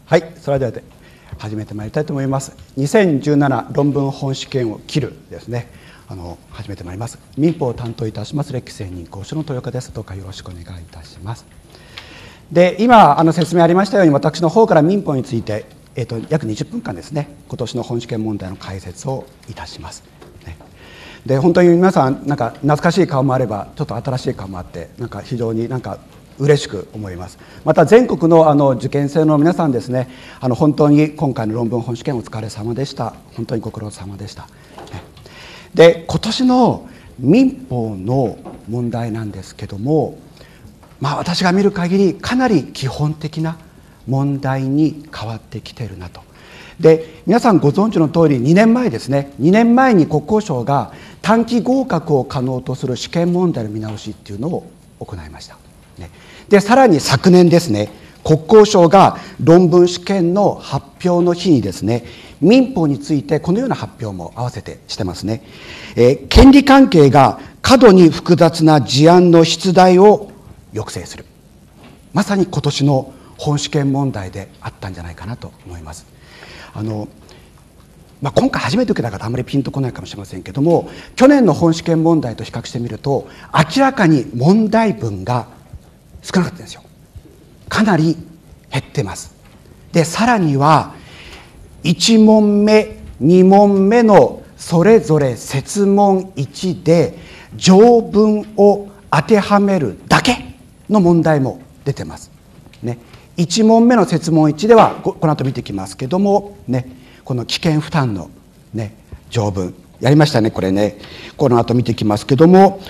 はい、それでは始めてまいりたいと思います。2017論文本試験を切るですね、始めてまいります。民法を担当いたします歴専任講師の豊岡です。どうかよろしくお願いいたします。で、今説明ありましたように、私の方から民法について、約20分間ですね、今年の本試験問題の解説をいたします。で、本当に皆さん、なんか懐かしい顔もあれば、ちょっと新しい顔もあって、なんか非常に嬉しく思います。また全国の受験生の皆さんですね、本当に今回の論文本試験お疲れ様でした。本当にご苦労様でした。で、今年の民法の問題なんですけども、私が見る限りかなり基本的な問題に変わってきているなと。で、皆さんご存知の通り、2年前ですね、2年前に国交省が短期合格を可能とする試験問題の見直しっていうのを行いました。で、さらに昨年ですね、国交省が論文試験の発表の日にですね、民法についてこのような発表も合わせてしてますね。権利関係が過度に複雑な事案の出題を抑制する。まさに今年の本試験問題であったんじゃないかなと思います。今回初めて受けた方あまりピンとこないかもしれませんけども、去年の本試験問題と比較してみると明らかに問題文が少なかったんですよ。かなり減ってます。で、さらには1問目2問目のそれぞれ設問1で条文を当てはめるだけの問題も出てますね。1問目の設問1ではこの後見てきますけどもね、この危険負担のね条文やりましたね。これね、この後見てきますけども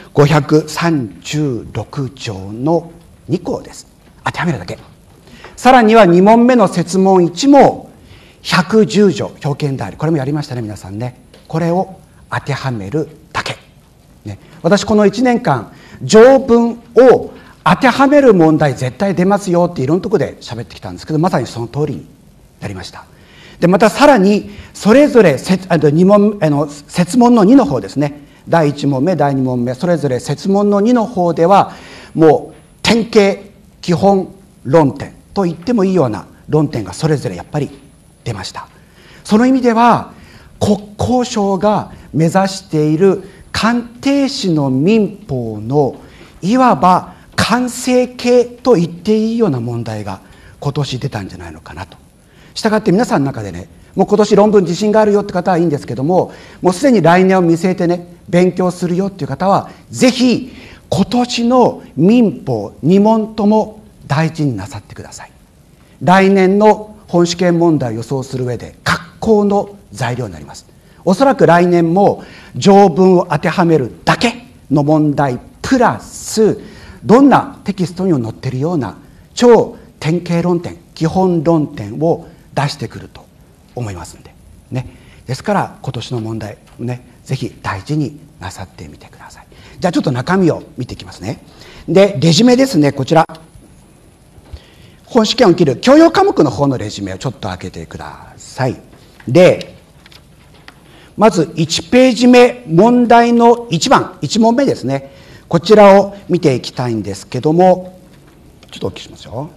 536条の2項です。当てはめるだけ。さらには2問目の設問1も110条表見代理、これもやりましたね皆さんね。これを当てはめるだけ、ね、私この1年間条文を当てはめる問題絶対出ますよっていろんなところで喋ってきたんですけど、まさにその通りになりました。で、またさらにそれぞれ設問の2の方ですね、第1問目第2問目それぞれ設問の2の方ではもう典型基本論点と言ってもいいような論点がそれぞれやっぱり出ました。その意味では国交省が目指している鑑定士の民法のいわば完成形と言っていいような問題が今年出たんじゃないのかなと。したがって皆さんの中でね、もう今年論文自信があるよって方はいいんですけども、もうすでに来年を見据えてね勉強するよっていう方はぜひ今年の民法2問とも大事になさってください。来年の本試験問題を予想する上で格好の材料になります。おそらく来年も条文を当てはめるだけの問題プラスどんなテキストにも載っているような超典型論点基本論点を出してくると思いますんでね。ですから今年の問題ね、ぜひ大事になさってみてください。じゃあちょっと中身を見ていきますね。で、レジュメですね。こちら本試験を切る教養科目の方のレジュメをちょっと開けてください。で、まず1ページ目問題の1番1問目ですね、こちらを見ていきたいんですけども、ちょっとお聞きしますよ。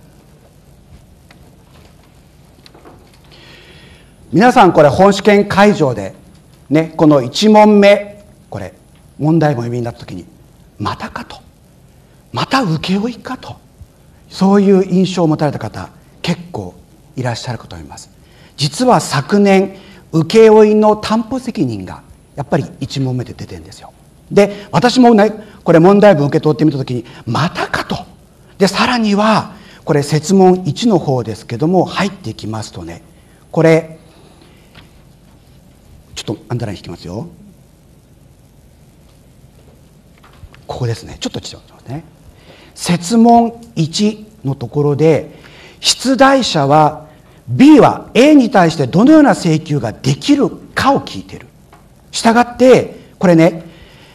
皆さんこれ本試験会場でね、この1問目これ問題文を読みになった時にまたかと、また請負かと、そういう印象を持たれた方結構いらっしゃるかと思います。実は昨年請負の担保責任がやっぱり1問目で出てるんですよ。で、私もねこれ問題文受け取ってみた時にまたかと。で、さらにはこれ設問1の方ですけども入っていきますとね、これちょっとアンダーライン引きますよ。ここですね。ちょっと違ってますね。設問1のところで出題者は B は A に対してどのような請求ができるかを聞いている。したがってこれね、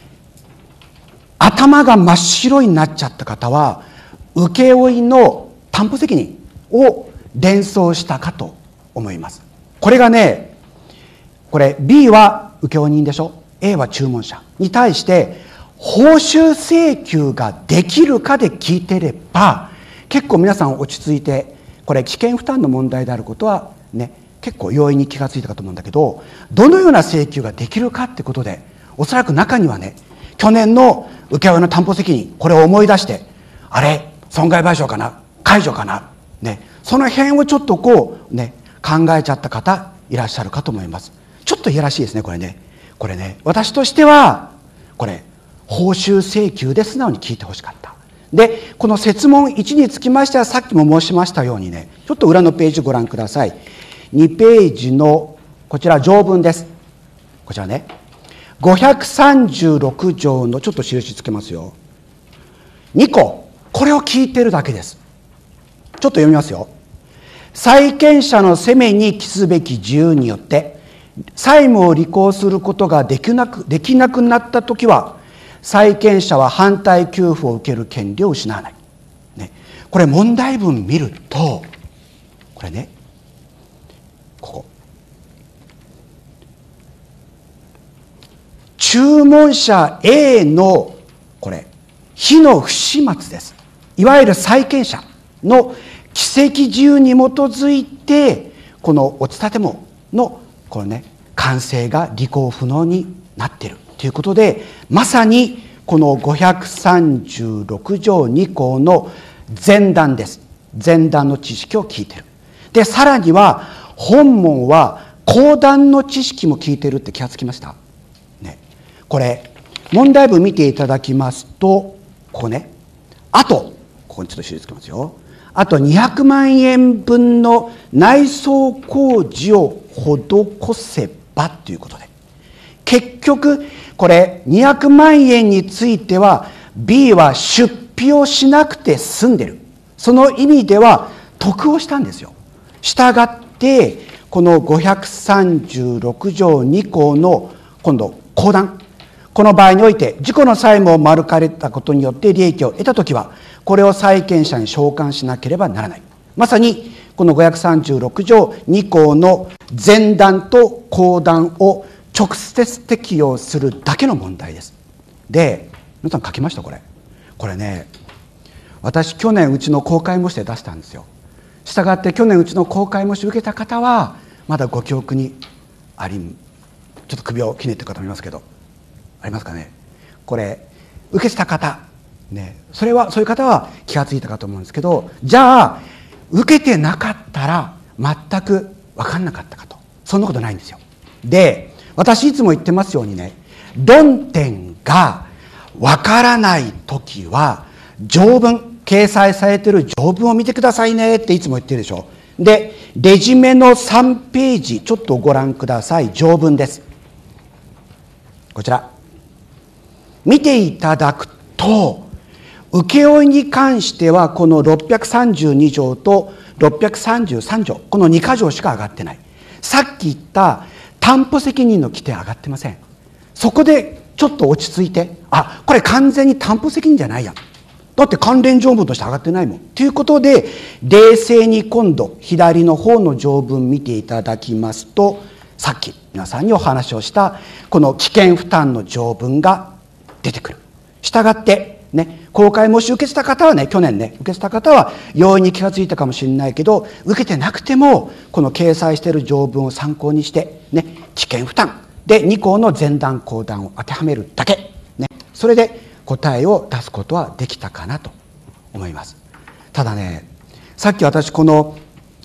頭が真っ白になっちゃった方は請負の担保責任を連想したかと思います。これがね、これ B は請負人でしょ、 A は注文者に対して報酬請求ができるかで聞いてれば結構皆さん落ち着いてこれ危険負担の問題であることはね、結構容易に気がついたかと思うんだけど、どのような請求ができるかってことで、おそらく中にはね、去年の請負の担保責任、これを思い出して、あれ損害賠償かな、解除かな、ね、その辺をちょっとこうね、考えちゃった方いらっしゃるかと思います。ちょっといやらしいですね、これね。これね、私としてはこれ報酬請求で素直に聞いてほしかった。で、この設問1につきましては、さっきも申しましたようにね、ちょっと裏のページご覧ください。2ページのこちら条文です。こちらね、536条のちょっと印つけますよ。2項、これを聞いてるだけです。ちょっと読みますよ。債権者の責めに帰すべき自由によって債務を履行することができなくなったときは、債権者は反対給付を受ける権利を失わない、ね、これ問題文見ると、これね、ここ注文者 A のこれ非の不始末です。いわゆる債権者の奇跡自由に基づいて、この落ち立てものこのね、完成が履行不能になっているということで、まさにこの536条2項の前段です。前段の知識を聞いている。で、さらには本文は後段の知識も聞いているって気がつきました、ね、これ問題文見ていただきますと、ここね、あとここにちょっと印つけますよ。あと200万円分の内装工事を施せばということで、結局これ200万円については B は出費をしなくて済んでる、その意味では得をしたんですよ。したがってこの536条2項の今度後段、この場合において自己の債務を免れたことによって利益を得たときは、これを債権者に償還しなければならない。まさにこの536条2項の前段と後段を直接適用するだけの問題です。で、皆さん書きました？これね、私去年うちの公開模試で出したんですよ。したがって去年うちの公開模試を受けた方はまだご記憶にあり、ちょっと首をひねってる方もいますけど、ありますかね。これ受けてた方ね、そういう方は気がついたかと思うんですけど、じゃあ受けてなかったら全く分かんなかったかと、そんなことないんですよ。で、私いつも言ってますようにね、論点が分からないときは条文、掲載されている条文を見てくださいねっていつも言ってるでしょ。で、レジュメの3ページちょっとご覧ください。条文です。こちら見ていただくと、請負に関してはこの632条と633条、この2箇条しか上がってない。さっき言った担保責任の規定上がってません。そこでちょっと落ち着いて、あ、これ完全に担保責任じゃないや、だって関連条文として上がってないもんということで、冷静に今度左の方の条文見ていただきますと、さっき皆さんにお話をしたこの危険負担の条文が出てくる。したがってね、公開模試受けてた方はね、去年ね受けてた方は容易に気がついたかもしれないけど、受けてなくてもこの掲載している条文を参考にしてね、危険負担で2項の前段後段を当てはめるだけ、ね、それで答えを出すことはできたかなと思います。ただね、さっき私この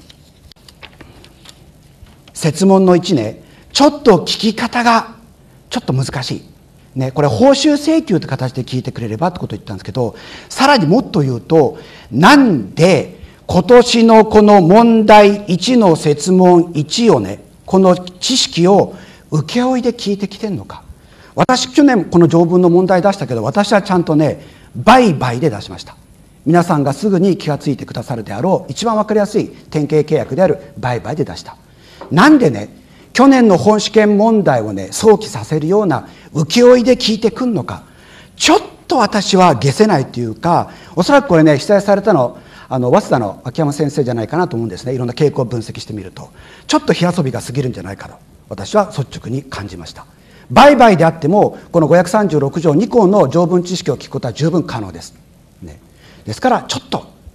設問の1ね、ちょっと聞き方がちょっと難しい。ね、これ報酬請求という形で聞いてくれればってことを言ったんですけど、さらにもっと言うと、なんで今年のこの問題1の設問1をね、この知識を請負で聞いてきてるのか。私去年この条文の問題出したけど、私はちゃんとね売買で出しました。皆さんがすぐに気がついてくださるであろう一番わかりやすい典型契約である売買で出した。なんでね、去年の本試験問題をね想起させるような請負で聞いてくんのか、ちょっと私は解せないというか、おそらくこれね、被災されたの早稲田の秋山先生じゃないかなと思うんですね。いろんな傾向を分析してみると、ちょっと火遊びが過ぎるんじゃないかと私は率直に感じました。売買であってもこの536条2項の条文知識を聞くことは十分可能です、ね、ですからちょっと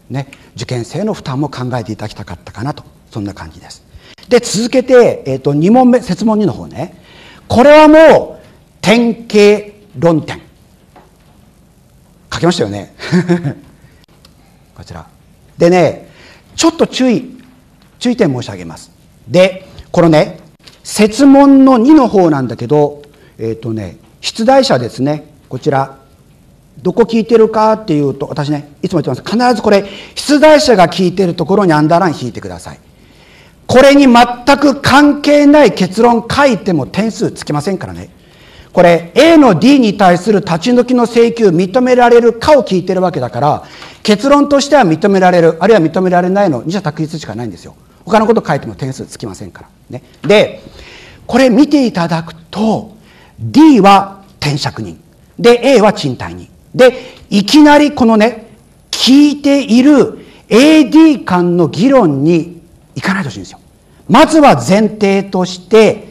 ね、受験生の負担も考えていただきたかったかなと、そんな感じです。で、続けて、2問目、設問2の方ね。これはもう典型論点書きましたよねこちらでね、ちょっと注意点申し上げます。で、このね、設問の2の方なんだけど、出題者ですね、こちらどこ聞いてるかっていうと、私ね、いつも言ってます。必ずこれ、出題者が聞いてるところにアンダーライン引いてください。これに全く関係ない結論書いても点数つきませんからね。これ、A の D に対する立ち退きの請求認められるかを聞いてるわけだから、結論としては認められる、あるいは認められないの二者択一しかないんですよ。他のこと書いても点数つきませんから。ね。で、これ見ていただくと、D は転借人。で、A は賃貸人。で、いきなりこのね、聞いている AD 間の議論に行かないでほしいんですよ。まずは前提として、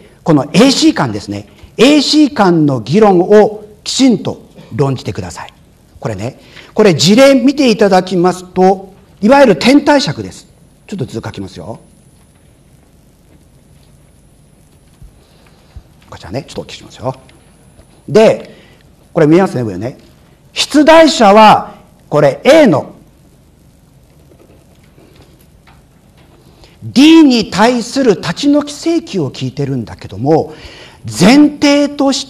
この AC 間ですね。AC 間の議論をきちんと論じてください。これね、これ事例見ていただきますと、いわゆる転貸借です。ちょっと図書きますよ。こちらね、ちょっと大きくしますよ。で、これ見えますね、上ね。出題者は、これ A の D に対する立ち退き請求を聞いてるんだけども、前提として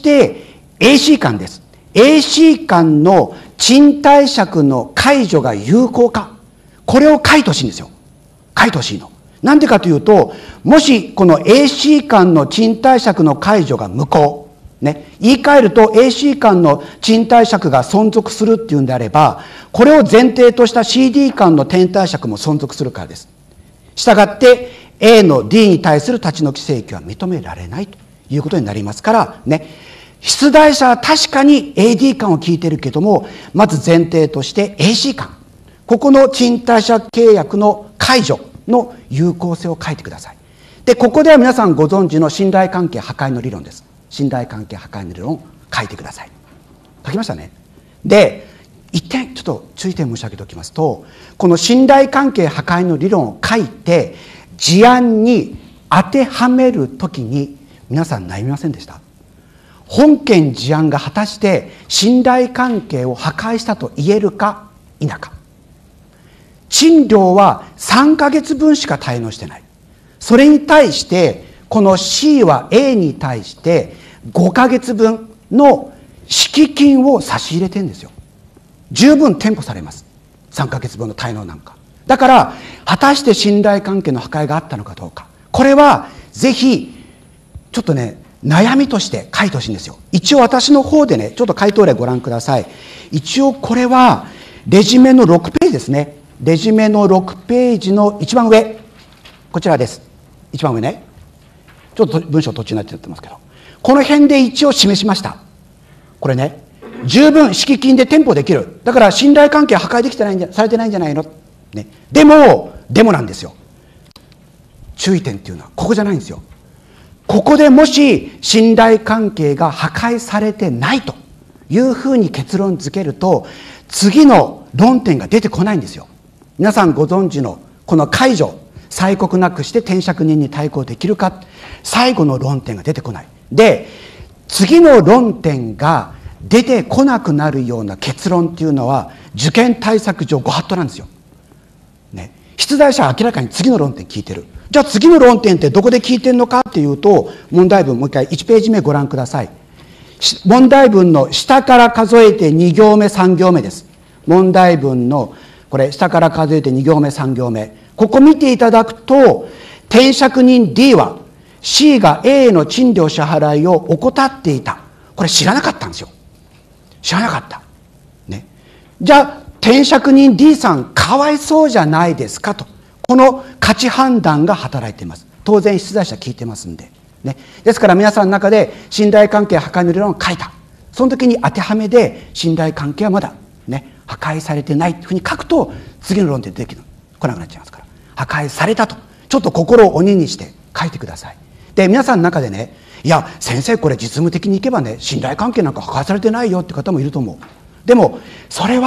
AC 間です。AC 間の賃貸借の解除が有効か。これを書いてほしいんですよ。書いてほしいの。なんでかというと、もしこの AC 間の賃貸借の解除が無効。ね、言い換えると AC 間の賃貸借が存続するっていうんであれば、これを前提とした CD 間の転貸借も存続するからです。したがって A の D に対する立ち退き請求は認められないということになりますからね。出題者は確かに AD 間を聞いてるけども、まず前提として AC 間、ここの賃貸借契約の解除の有効性を書いてください。で、ここでは皆さんご存知の信頼関係破壊の理論です。信頼関係破壊の理論を書いてください。書きましたね。で、一点ちょっと注意点申し上げておきますと、この信頼関係破壊の理論を書いて事案に当てはめるときに皆さん悩みませんでした？本件事案が果たして信頼関係を破壊したと言えるか否か。賃料は3ヶ月分しか滞納してない。それに対してこの C は A に対して5ヶ月分の敷金を差し入れてるんですよ。十分添付されます。3ヶ月分の滞納なんか。だから、果たして信頼関係の破壊があったのかどうか。これは、ぜひ、ちょっとね、悩みとして書いてほしいんですよ。一応私の方でね、ちょっと回答例ご覧ください。一応これは、レジュメの6ページですね。レジュメの6ページの一番上。こちらです。一番上ね。ちょっと文章途中になっちゃってますけど。この辺で一応示しました。これね。十分敷金で添付できる。だから信頼関係破壊できてないんじゃ、されてないんじゃないの、ね、でもなんですよ。注意点っていうのはここじゃないんですよ。ここでもし信頼関係が破壊されてないというふうに結論付けると、次の論点が出てこないんですよ。皆さんご存知のこの解除、催告なくして転借人に対抗できるか、最後の論点が出てこない。で、次の論点が出てこなくなるような結論っていうのは受験対策上ご法度なんですよ。ね、出題者は明らかに次の論点聞いてる。じゃあ次の論点ってどこで聞いてるのかっていうと、問題文もう一回1ページ目ご覧ください。問題文の下から数えて2行目3行目です。問題文のこれ下から数えて2行目3行目。ここ見ていただくと、転借人 D は C が A への賃料支払いを怠っていた。これ知らなかったんですよ。知らなかった。ね。じゃあ、転借人 D さん、かわいそうじゃないですかと。この価値判断が働いています。当然、出題者聞いてますんで。ね。ですから皆さんの中で信頼関係破壊の理論を書いた。その時に当てはめで、信頼関係はまだ、ね、破壊されてないというふうに書くと、次の論点出てこなくなっちゃいますから。破壊されたと。ちょっと心を鬼にして書いてください。で、皆さんの中でね、いや、先生これ実務的にいけばね、信頼関係なんか破壊されてないよって方もいると思う。でも、それは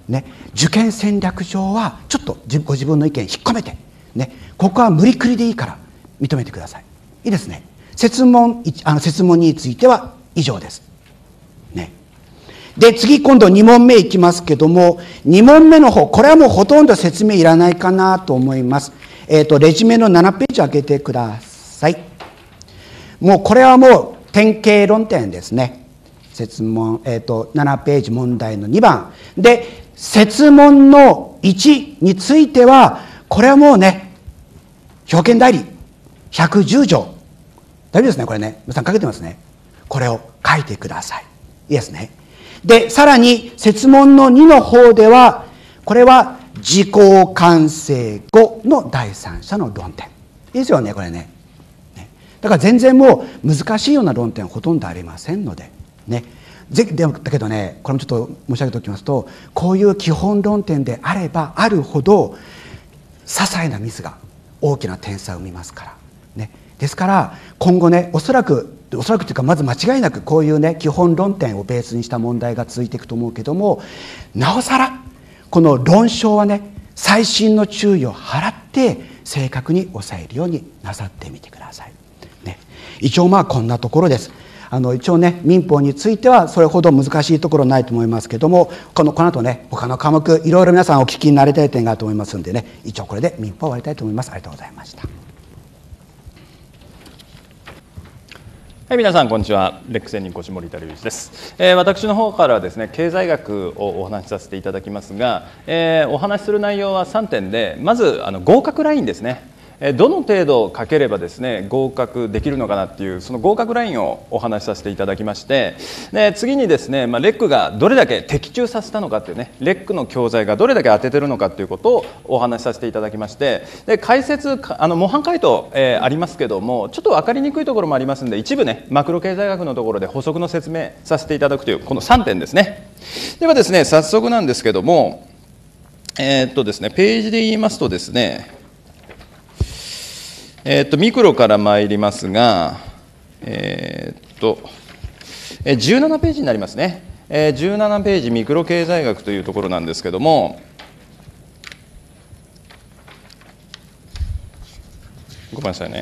ね、受験戦略上はちょっとご自分の意見引っ込めて、ね、ここは無理くりでいいから認めてください。いいですね。設問については以上です。ね、で次今度2問目いきますけども、2問目の方、これはもうほとんど説明いらないかなと思います。レジュメの7ページ開けてください。もうこれはもう典型論点ですね。設問、7ページ問題の2番で、設問の1についてはこれはもうね、表現代理110条大丈夫ですね。これね、皆さん書けてますね。これを書いてください。いいですね。でさらに設問の2の方では、これは時効完成後の第三者の論点。いいですよね、これね。だから全然もう難しいような論点はほとんどありませんのでね。だけどね、これもちょっと申し上げておきますと、こういう基本論点であればあるほど些細なミスが大きな点差を生みますからね。ですから今後ね、おそらくというか、まず間違いなくこういうね、基本論点をベースにした問題が続いていくと思うけども、なおさらこの論証はね、細心の注意を払って正確に抑えるようになさってみてください。一応こんなところです。一応ね、民法についてはそれほど難しいところないと思いますけども、この後ね、他の科目いろいろ皆さんお聞きになりたい点があると思いますのでね、一応これで民法を終わりたいと思います。ありがとうございました。 はい、皆さんこんにちは。レック専任越森太隆一です。私の方からはですね、経済学をお話しさせていただきますが、お話しする内容は3点で、まず合格ラインですね。どの程度書ければですね、合格できるのかなっていう、その合格ラインをお話しさせていただきまして、で次にですね、レックがどれだけ的中させたのかっていうね、レックの教材がどれだけ当ててるのかっていうことをお話しさせていただきまして、で解説模範解答、ありますけども、ちょっと分かりにくいところもありますので、一部ね、マクロ経済学のところで補足の説明させていただくというこの3点ですね。ではですね、早速なんですけども、ですね、ページで言いますとですね、ミクロから参りますが、17ページになりますね。17ページ、ミクロ経済学というところなんですけども、ごめんなさいね。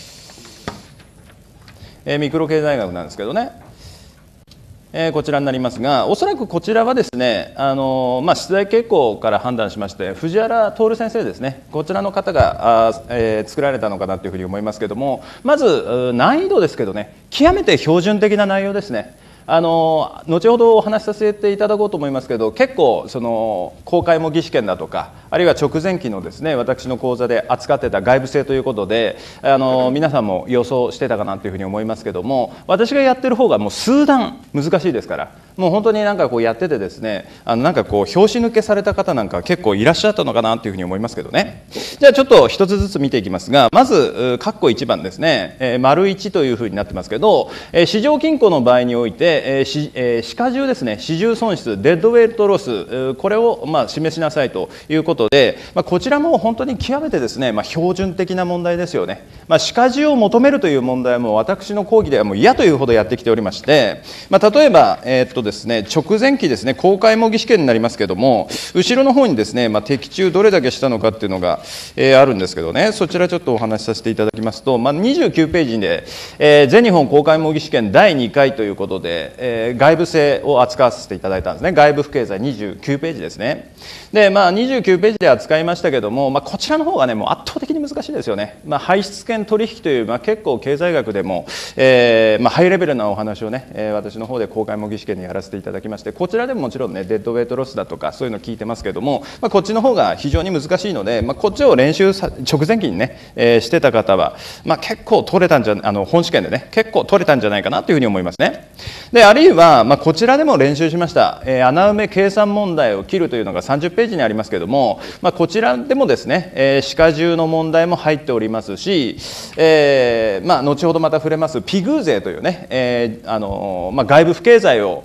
ミクロ経済学なんですけどね。こちらになりますが、おそらくこちらはですね、出題傾向から判断しまして、藤原徹先生ですね、こちらの方が作られたのかなというふうに思いますけれども、まず難易度ですけどね、極めて標準的な内容ですね。後ほどお話しさせていただこうと思いますけど、結構その公開模擬試験だとか、あるいは直前期のですね、私の講座で扱ってた外部性ということで、皆さんも予想してたかなというふうに思いますけども、私がやってる方がもう数段難しいですから、もう本当になんかこうやっててですね、なんかこう拍子抜けされた方なんか結構いらっしゃったのかなというふうに思いますけどね。じゃあちょっと一つずつ見ていきますが、まず括弧1番ですね、丸1というふうになってますけど、市場均衡の場合において市価重ですね、市重損失、デッドウェイトロス、これを示しなさいということで、こちらも本当に極めてですね、標準的な問題ですよね。市価重を求めるという問題はもう私の講義ではもう嫌というほどやってきておりまして、例えば、ですね、直前期ですね、公開模擬試験になりますけども、後ろの方にですね、的中どれだけしたのかっていうのが、あるんですけどね、そちらちょっとお話しさせていただきますと、29ページで、全日本公開模擬試験第2回ということで、外部性を扱わせていただいたんですね。外部不経済29ページですね。で、29ページで扱いましたけども、こちらの方がね、もう圧倒的に難しいですよね。排出権取引という、結構経済学でも、ハイレベルなお話をね、私の方で公開模擬試験にやらせていただきまして、こちらでももちろんね、デッドウェイトロスだとかそういうの聞いてますけども、こっちの方が非常に難しいので、こっちを練習直前期にね、してた方は、結構取れたんじゃ、本試験でね、結構取れたんじゃないかなというふうに思いますね。で、あるいは、こちらでも練習しました、穴埋め計算問題を切るというのが30ページにありますけども、こちらでもですね、市価重の問題も入っておりますし、後ほどまた触れますピグー税というね、外部不経済を、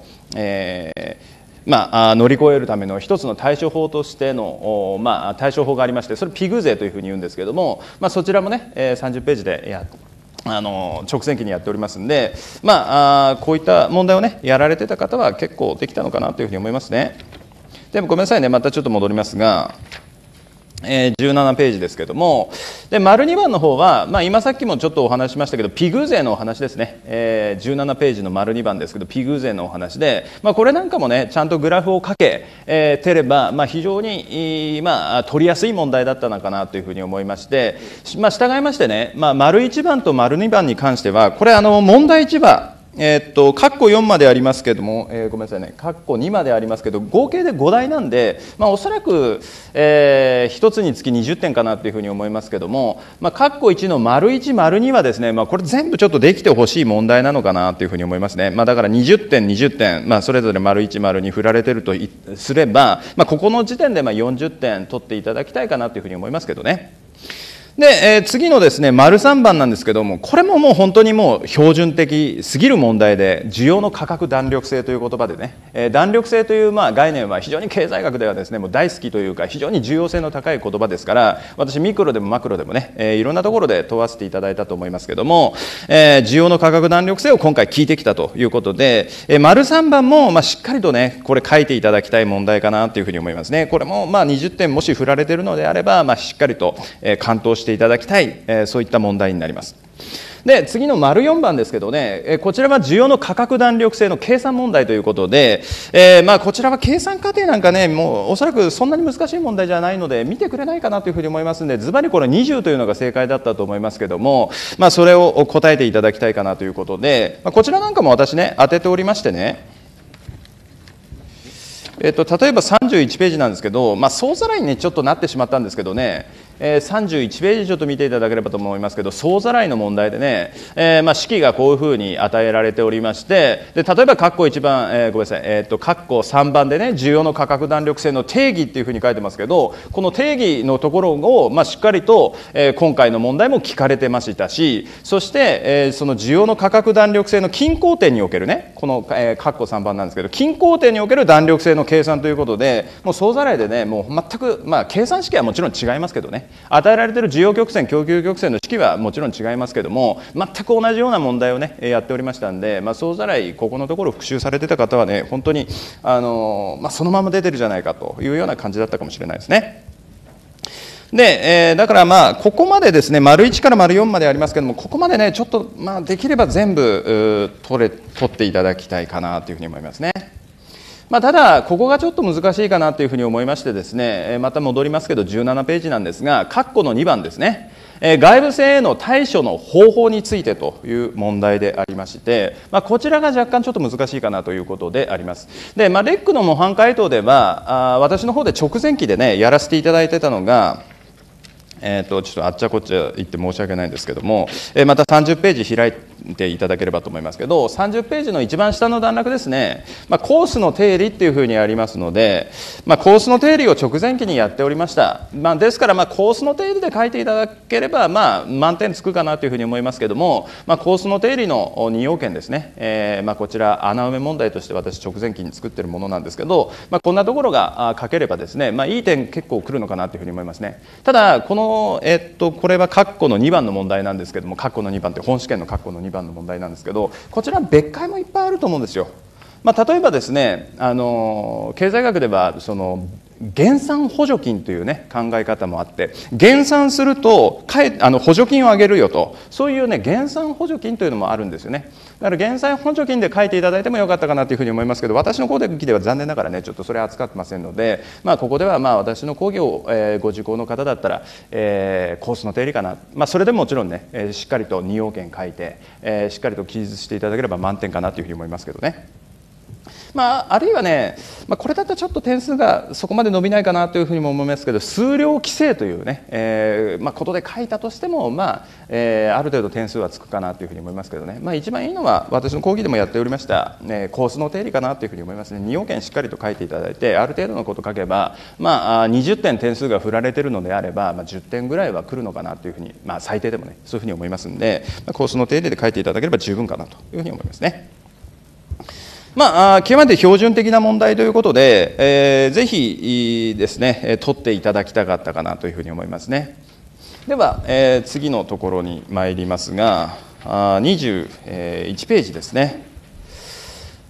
乗り越えるための一つの対処法としての、対処法がありまして、それピグー税というふうに言うんですけども、そちらもね、30ページで直前期にやっておりますんで、こういった問題をねやられてた方は結構できたのかなというふうに思いますね。 でもごめんなさいね、またちょっと戻りますが、17ページですけども、で丸2番の方は、今さっきもちょっとお話しましたけど、ピグ税のお話ですね、17ページの丸2番ですけど、ピグ税のお話で、これなんかもね、ちゃんとグラフをかけてれば、非常に、取りやすい問題だったのかなというふうに思いまして、従いましてね、丸1番と丸2番に関しては、これ問題1番、括弧4までありますけども、ごめんなさいね、括弧2までありますけど、合計で5題なんで、おそらく、1つにつき20点かなというふうに思いますけども、括弧1の丸1、丸2はですね、これ全部ちょっとできてほしい問題なのかなというふうに思いますね。だから20点、20点、それぞれ丸1、丸2振られてるとすれば、ここの時点で40点取っていただきたいかなというふうに思いますけどね。で、次のですね、丸3番なんですけども、これももう本当にもう標準的すぎる問題で、需要の価格弾力性という言葉でね、弾力性という概念は非常に経済学ではですね、もう大好きというか、非常に重要性の高い言葉ですから、私ミクロでもマクロでもね、いろんなところで問わせていただいたと思いますけども、需要の価格弾力性を今回聞いてきたということで、丸3番もしっかりとね、これ書いていただきたい問題かなというふうに思いますね。これも20点もし振られているのであれば、しっかりと完登していただきたい、そういった問題になります。で次の丸4番ですけどね、こちらは需要の価格弾力性の計算問題ということで、こちらは計算過程なんかね、もうおそらくそんなに難しい問題じゃないので見てくれないかなというふうに思いますので、ズバリこれ20というのが正解だったと思いますけども、それを答えていただきたいかなということで、こちらなんかも私ね当てておりましてね、例えば31ページなんですけど、総ざらいに、ね、ちょっとなってしまったんですけどね、31ページちょっと見ていただければと思いますけど、総ざらいの問題でね、式がこういうふうに与えられておりまして、で例えば括弧1番、ごめんなさい、括弧3番でね、需要の価格弾力性の定義っていうふうに書いてますけど、この定義のところを、しっかりと、今回の問題も聞かれてましたし、そして、その需要の価格弾力性の均衡点におけるね、この、括弧3番なんですけど、均衡点における弾力性の計算ということで、もう総ざらいでね、もう全く、計算式はもちろん違いますけどね、与えられている需要曲線、供給曲線の式はもちろん違いますけども、全く同じような問題をねやっておりましたんで、総ざらいここのところ復習されてた方はね、本当にそのまま出てるじゃないかというような感じだったかもしれないですね。でだからここまでですね、丸1から丸4までありますけども、ここまでねちょっとできれば全部取っていただきたいかなというふうに思いますね。ただここがちょっと難しいかなというふうに思いましてですね、また戻りますけど17ページなんですが、括弧の2番ですね、外部性への対処の方法についてという問題でありまして、こちらが若干ちょっと難しいかなということであります。で、レックの模範解答では私の方で直前期でねやらせていただいてたのが、ちょっとあっちゃこっちゃ言って申し訳ないんですけども、また30ページ開いていただければと思いますけど、30ページの一番下の段落ですね、コースの定理っていうふうにありますので、コースの定理を直前期にやっておりました。ですからコースの定理で書いていただければ満点つくかなというふうに思いますけども、コースの定理の2要件ですね、こちら穴埋め問題として私直前期に作っているものなんですけど、こんなところが書ければですね、いい点結構くるのかなというふうに思いますね。ただこのこれは括弧の2番の問題なんですけども、括弧の2番って本試験の括弧の2番の問題なんですけど、こちら別解もいっぱいあると思うんですよ。例えばですね、経済学ではその減産補助金という、ね、考え方もあって、減産すると補助金を上げるよと、そういう、ね、減産補助金というのもあるんですよね。だから減産補助金で書いていただいてもよかったかなというふうに思いますけど、私の講義では残念ながらねちょっとそれは扱ってませんので、ここでは私の講義を、ご受講の方だったら、コースの定理かな、それでもちろんね、しっかりと2要件書いて、しっかりと記述していただければ満点かなというふうに思いますけどね。あるいはね、これだとちょっと点数がそこまで伸びないかなというふうにも思いますけど、数量規制というね、ことで書いたとしても、ある程度点数はつくかなというふうに思いますけどね、一番いいのは私の講義でもやっておりました、コースの定理かなというふうに思いますね。2要件しっかりと書いていただいて、ある程度のこと書けば、20点点数が振られているのであれば、10点ぐらいは来るのかなというふうに、最低でもねそういうふうに思いますので、コースの定理で書いていただければ十分かなというふうに思いますね。極めて標準的な問題ということで、ぜひですね取っていただきたかったかなというふうに思いますね。では、次のところに参りますが、21ページですね。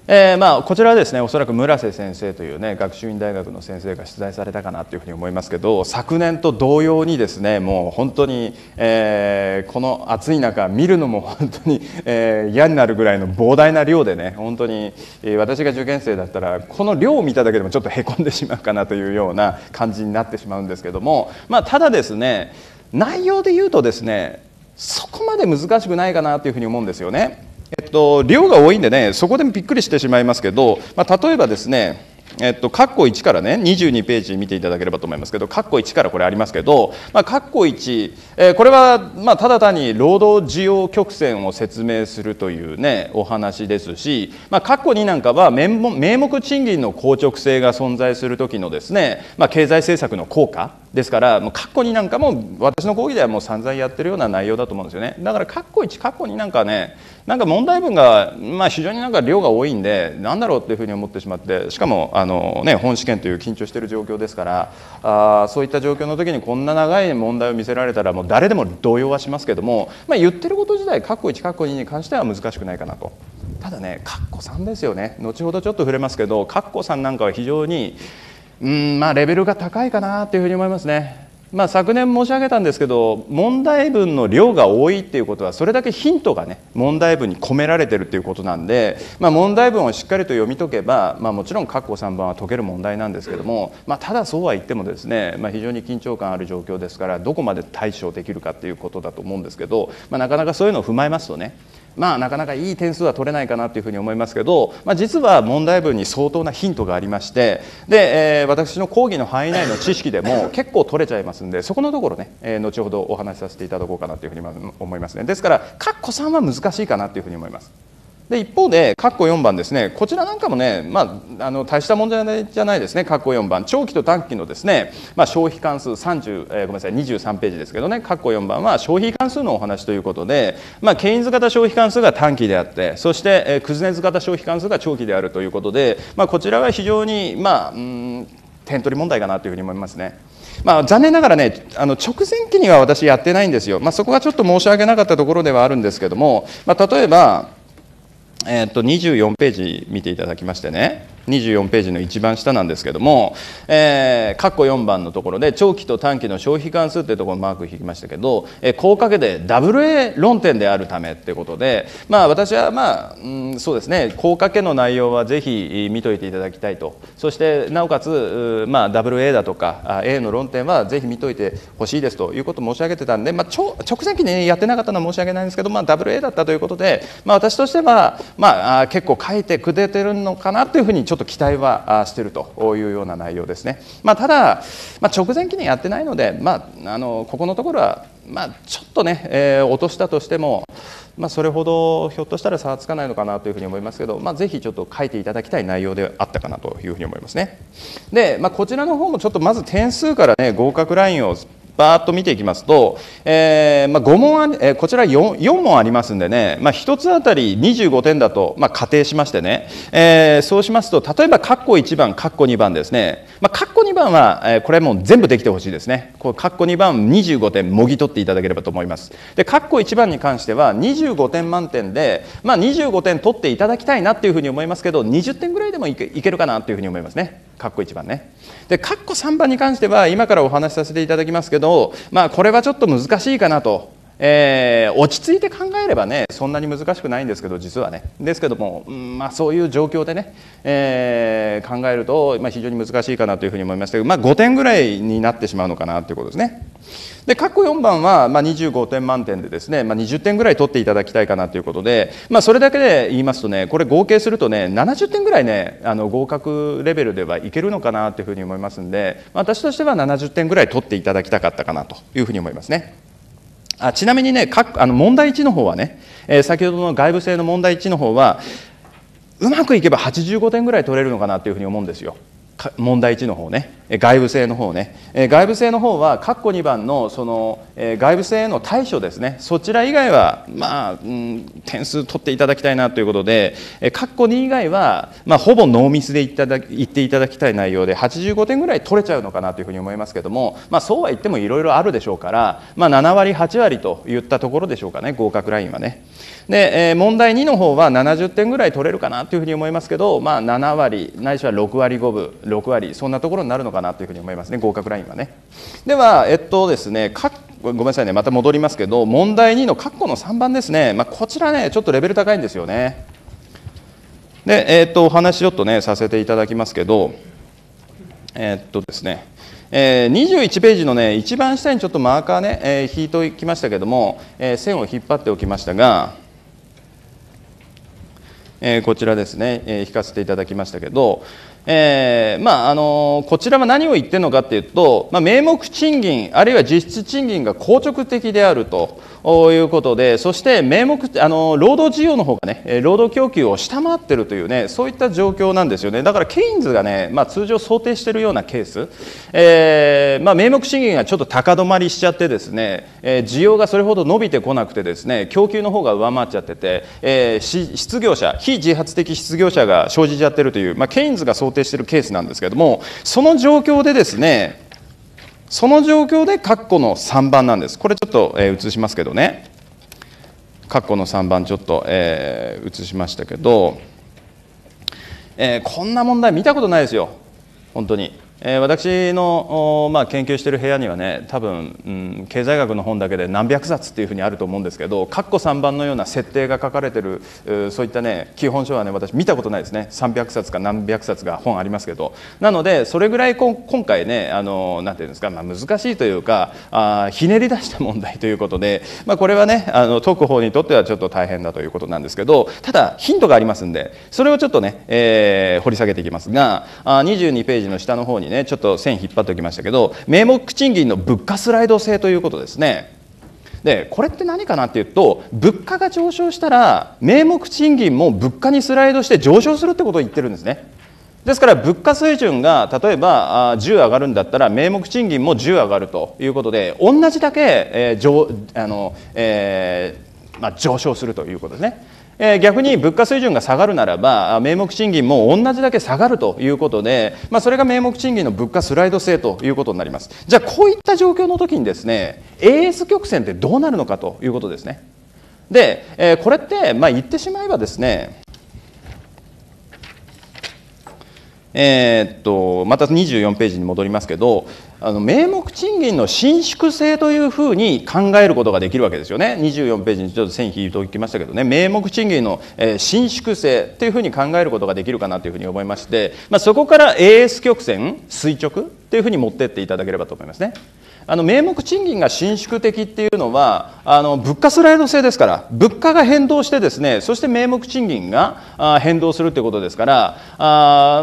こちらはですね、おそらく村瀬先生というね、学習院大学の先生が出題されたかなというふうに思いますけど、昨年と同様にですね、もう本当に、この暑い中見るのも本当に、嫌になるぐらいの膨大な量でね、本当に、私が受験生だったらこの量を見ただけでもちょっとへこんでしまうかなというような感じになってしまうんですけども、ただですね、内容で言うとですね、そこまで難しくないかなというふうに思うんですよね。量が多いんでね、そこでもびっくりしてしまいますけど、例えばですね、括弧1からね、22ページ見ていただければと思いますけど、括弧1からこれありますけど、括弧1、これはただ単に労働需要曲線を説明するというね、お話ですし、括弧2なんかは名目賃金の硬直性が存在する時のですね、経済政策の効果ですから、括弧2なんかも私の講義ではもう散々やってるような内容だと思うんですよね。だから括弧1、括弧2なんかね、なんか問題文が、非常になんか量が多いんで、なんだろうっていうふうに思ってしまって、しかも本試験という緊張している状況ですから、そういった状況の時にこんな長い問題を見せられたらもう誰でも動揺はしますけども、言ってること自体括弧1、括弧2に関しては難しくないかなと。ただね、括弧3ですよね。後ほどちょっと触れますけど、括弧3なんかは非常にレベルが高いかなというふうに思いますね。昨年申し上げたんですけど、問題文の量が多いっていうことはそれだけヒントがね、問題文に込められてるっていうことなんで、問題文をしっかりと読み解けば、もちろん括弧3番は解ける問題なんですけども、ただそうは言ってもですね、非常に緊張感ある状況ですから、どこまで対処できるかっていうことだと思うんですけど、なかなかそういうのを踏まえますとね、なかなかいい点数は取れないかなというふうに思いますけど、実は問題文に相当なヒントがありまして、で、私の講義の範囲内の知識でも結構取れちゃいますんで、そこのところね、後ほどお話しさせていただこうかなというふうに思いますね。ですから括弧3は難しいかなというふうに思います。で一方で括弧4番ですね、こちらなんかもね、大した問題じゃないですね。括弧4番、長期と短期のですね、消費関数23ページですけどね、括弧4番は消費関数のお話ということで、ケインズ型消費関数が短期であって、そして、クズネズ型消費関数が長期であるということで、こちらは非常に点取り問題かなというふうに思いますね。残念ながらね、直前期には私やってないんですよ。そこがちょっと申し訳なかったところではあるんですけども、例えば24ページ見ていただきましてね、24ページの一番下なんですけども、括弧4番のところで長期と短期の消費関数というところをマーク引きましたけど、こうかけで WA 論点であるためということで、私はそうですね、こうかけの内容はぜひ見といていただきたいと。そしてなおかつWA だとか A の論点はぜひ見といてほしいですということを申し上げてたんで、直前期にやってなかったのは申し訳ないんですけど、WA だったということで、私としては結構書いてくれてるのかなというふうにちょっと期待はしているというような内容ですね。ただ、直前期にやってないので、ここのところはちょっとね、落としたとしても、それほどひょっとしたら差はつかないのかなというふうに思いますけど、ぜひちょっと書いていただきたい内容であったかなというふうに思いますね。で、こちらの方もちょっとまず点数からね、合格ラインをバーッと見ていきますと、5問こちら 4問ありますんでね、1つあたり25点だと、仮定しましてね、そうしますと、例えば括弧1番、括弧2番ですね、括弧2番は、これもう全部できてほしいですね。これ括弧2番25点もぎ取っていただければと思います。で括弧1番に関しては25点満点で、25点取っていただきたいなっていうふうに思いますけど、20点ぐらいでもいけるかなというふうに思いますね。括弧1番ね。で括弧3番に関しては今からお話しさせていただきますけど、これはちょっと難しいかなと。落ち着いて考えればね、そんなに難しくないんですけど、実はね、ですけども、そういう状況でね、考えると、非常に難しいかなというふうに思いましたけど、5点ぐらいになってしまうのかなということですね。で括弧4番は25点満点でですね、20点ぐらい取っていただきたいかなということで、それだけで言いますとね、これ合計するとね、70点ぐらいね、合格レベルではいけるのかなというふうに思いますんで、私としては70点ぐらい取っていただきたかったかなというふうに思いますね。ちなみにね、問題1の方はね、先ほどの外部性の問題1の方はうまくいけば85点ぐらい取れるのかなというふうに思うんですよ。問題1の方ね。 外部性の方ね、外部性の方は括弧2番のその外部性への対処ですね、そちら以外は点数取っていただきたいなということで、括弧2以外はほぼノーミスで言っていただきたい内容で85点ぐらい取れちゃうのかなというふうに思いますけども、そうは言ってもいろいろあるでしょうから、7割8割といったところでしょうかね、合格ラインはね。で、問題2の方は70点ぐらい取れるかなというふうに思いますけど、7割ないしは6割5分6割そんなところになるのかなというふうに思いますね、合格ラインはね。ではですね、ごめんなさいね、また戻りますけど、問題2の括弧の3番ですね、こちらねちょっとレベル高いんですよね。で、お話ちょっとねさせていただきますけど、ですね、21ページのね一番下にちょっとマーカーね、引いておきましたけども、線を引っ張っておきましたが、こちらですね、引かせていただきましたけど、こちらは何を言ってるのかというと、名目賃金あるいは実質賃金が硬直的であるということで、そして労働需要の方がね労働供給を下回っているというね、そういった状況なんですよね。だからケインズがね、通常想定しているようなケース、名目賃金がちょっと高止まりしちゃってですね、需要がそれほど伸びてこなくてですね、供給の方が上回っちゃってて、失業者非自発的失業者が生じちゃっているという、ケインズが想定しているケースなんですけれども、その状況でですね、括弧の3番なんです。これちょっと映しますけどね、括弧の3番ちょっと映しましたけど、こんな問題見たことないですよ本当に。私の、研究している部屋にはね、多分、経済学の本だけで何百冊っていうふうにあると思うんですけど、括弧3番のような設定が書かれているそういったね基本書はね私見たことないですね。300冊か何百冊が本ありますけど、なのでそれぐらい今回ねなんていうんですか、難しいというかひねり出した問題ということで、これはね解く方にとってはちょっと大変だということなんですけど、ただヒントがありますんでそれをちょっとね、掘り下げていきますが、22ページの下の方にちょっと線引っ張っておきましたけど、名目賃金の物価スライド制ということですね。でこれって何かなっていうと、物価が上昇したら名目賃金も物価にスライドして上昇するってことを言ってるんですね。ですから物価水準が例えば10上がるんだったら名目賃金も10上がるということで、同じだけ、上昇するということですね。逆に物価水準が下がるならば名目賃金も同じだけ下がるということで、それが名目賃金の物価スライド制ということになります。じゃあこういった状況の時にですね AS 曲線ってどうなるのかということですね。で、これって言ってしまえばですね、また24ページに戻りますけど、名目賃金の伸縮性というふうに考えることができるわけですよね。24ページにちょっと線引いておきましたけどね、名目賃金の伸縮性というふうに考えることができるかなというふうに思いまして、そこから AS 曲線垂直というふうに持っていっていただければと思いますね。名目賃金が伸縮的っていうのは物価スライド制ですから、物価が変動してですね、そして名目賃金が変動するということですから、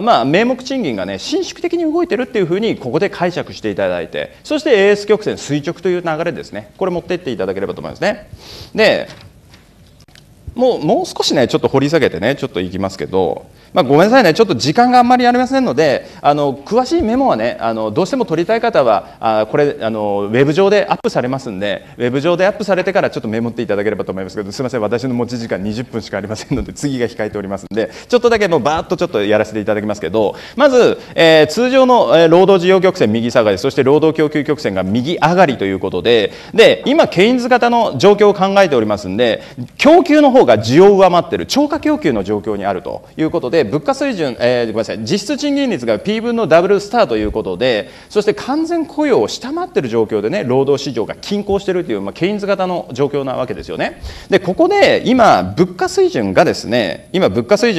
名目賃金がね伸縮的に動いてるっていうふうにここで解釈していただいて、そして AS 曲線垂直という流れですね、これ持っていっていただければと思いますね。でもう少しねちょっと掘り下げてねちょっといきますけど、ごめんなさいね、ちょっと時間があんまりありませんので、詳しいメモはねどうしても取りたい方はこれウェブ上でアップされますんで、ウェブ上でアップされてからちょっとメモっていただければと思いますけど、すみません、私の持ち時間20分しかありませんので次が控えておりますので、ちょっとだけもうバーッとちょっとやらせていただきますけど、まず、通常の労働需要曲線右下がり、そして労働供給曲線が右上がりということで、今ケインズ型の状況を考えておりますんで、供給の方が需要を上回っている超過供給の状況にあるということで、物価水準、ごめんなさい、実質賃金率が P 分のダブルスターということで、そして完全雇用を下回っている状況でね労働市場が均衡しているという、ケインズ型の状況なわけですよね。でここで今物価水準がですね、例えば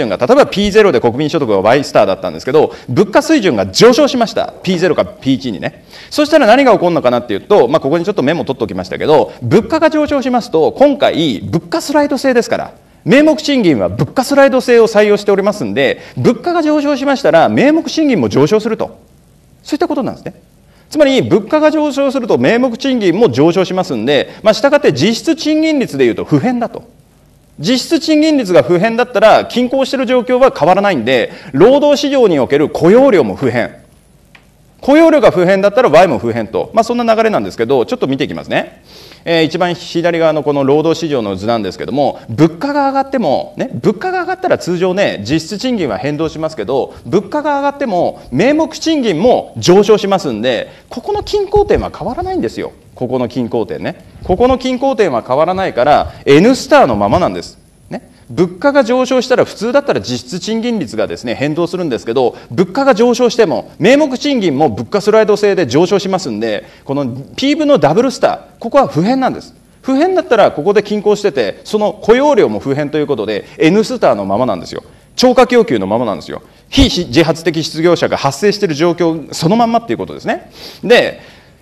P0 で国民所得が Y スターだったんですけど、物価水準が上昇しました、 P0 か P1 にね。そしたら何が起こるのかなっていうと、ここにちょっとメモ取っておきましたけど、物価が上昇しますと今回物価スライド制ですから、名目賃金は物価スライド制を採用しておりますので、物価が上昇しましたら名目賃金も上昇すると、そういったことなんですね。つまり物価が上昇すると名目賃金も上昇しますので、したがって実質賃金率でいうと不変だと。実質賃金率が不変だったら均衡している状況は変わらないんで、労働市場における雇用量も不変雇用量が不変だったら Y も不変と、そんな流れなんですけど、ちょっと見ていきますね。一番左側のこの労働市場の図なんですけども、物価が上がっても、物価が上がったら通常ね、実質賃金は変動しますけど、物価が上がっても名目賃金も上昇しますんで、ここの均衡点は変わらないんですよ。ここの均衡点ね。ここの均衡点は変わらないから N スターのままなんです。物価が上昇したら普通だったら実質賃金率がですね変動するんですけど、物価が上昇しても名目賃金も物価スライド制で上昇しますんで、この P 分のダブルスター、ここは不変なんです。不変だったらここで均衡してて、その雇用量も不変ということで N スターのままなんですよ。超過供給のままなんですよ。非自発的失業者が発生している状況そのまんまっていうことですね。で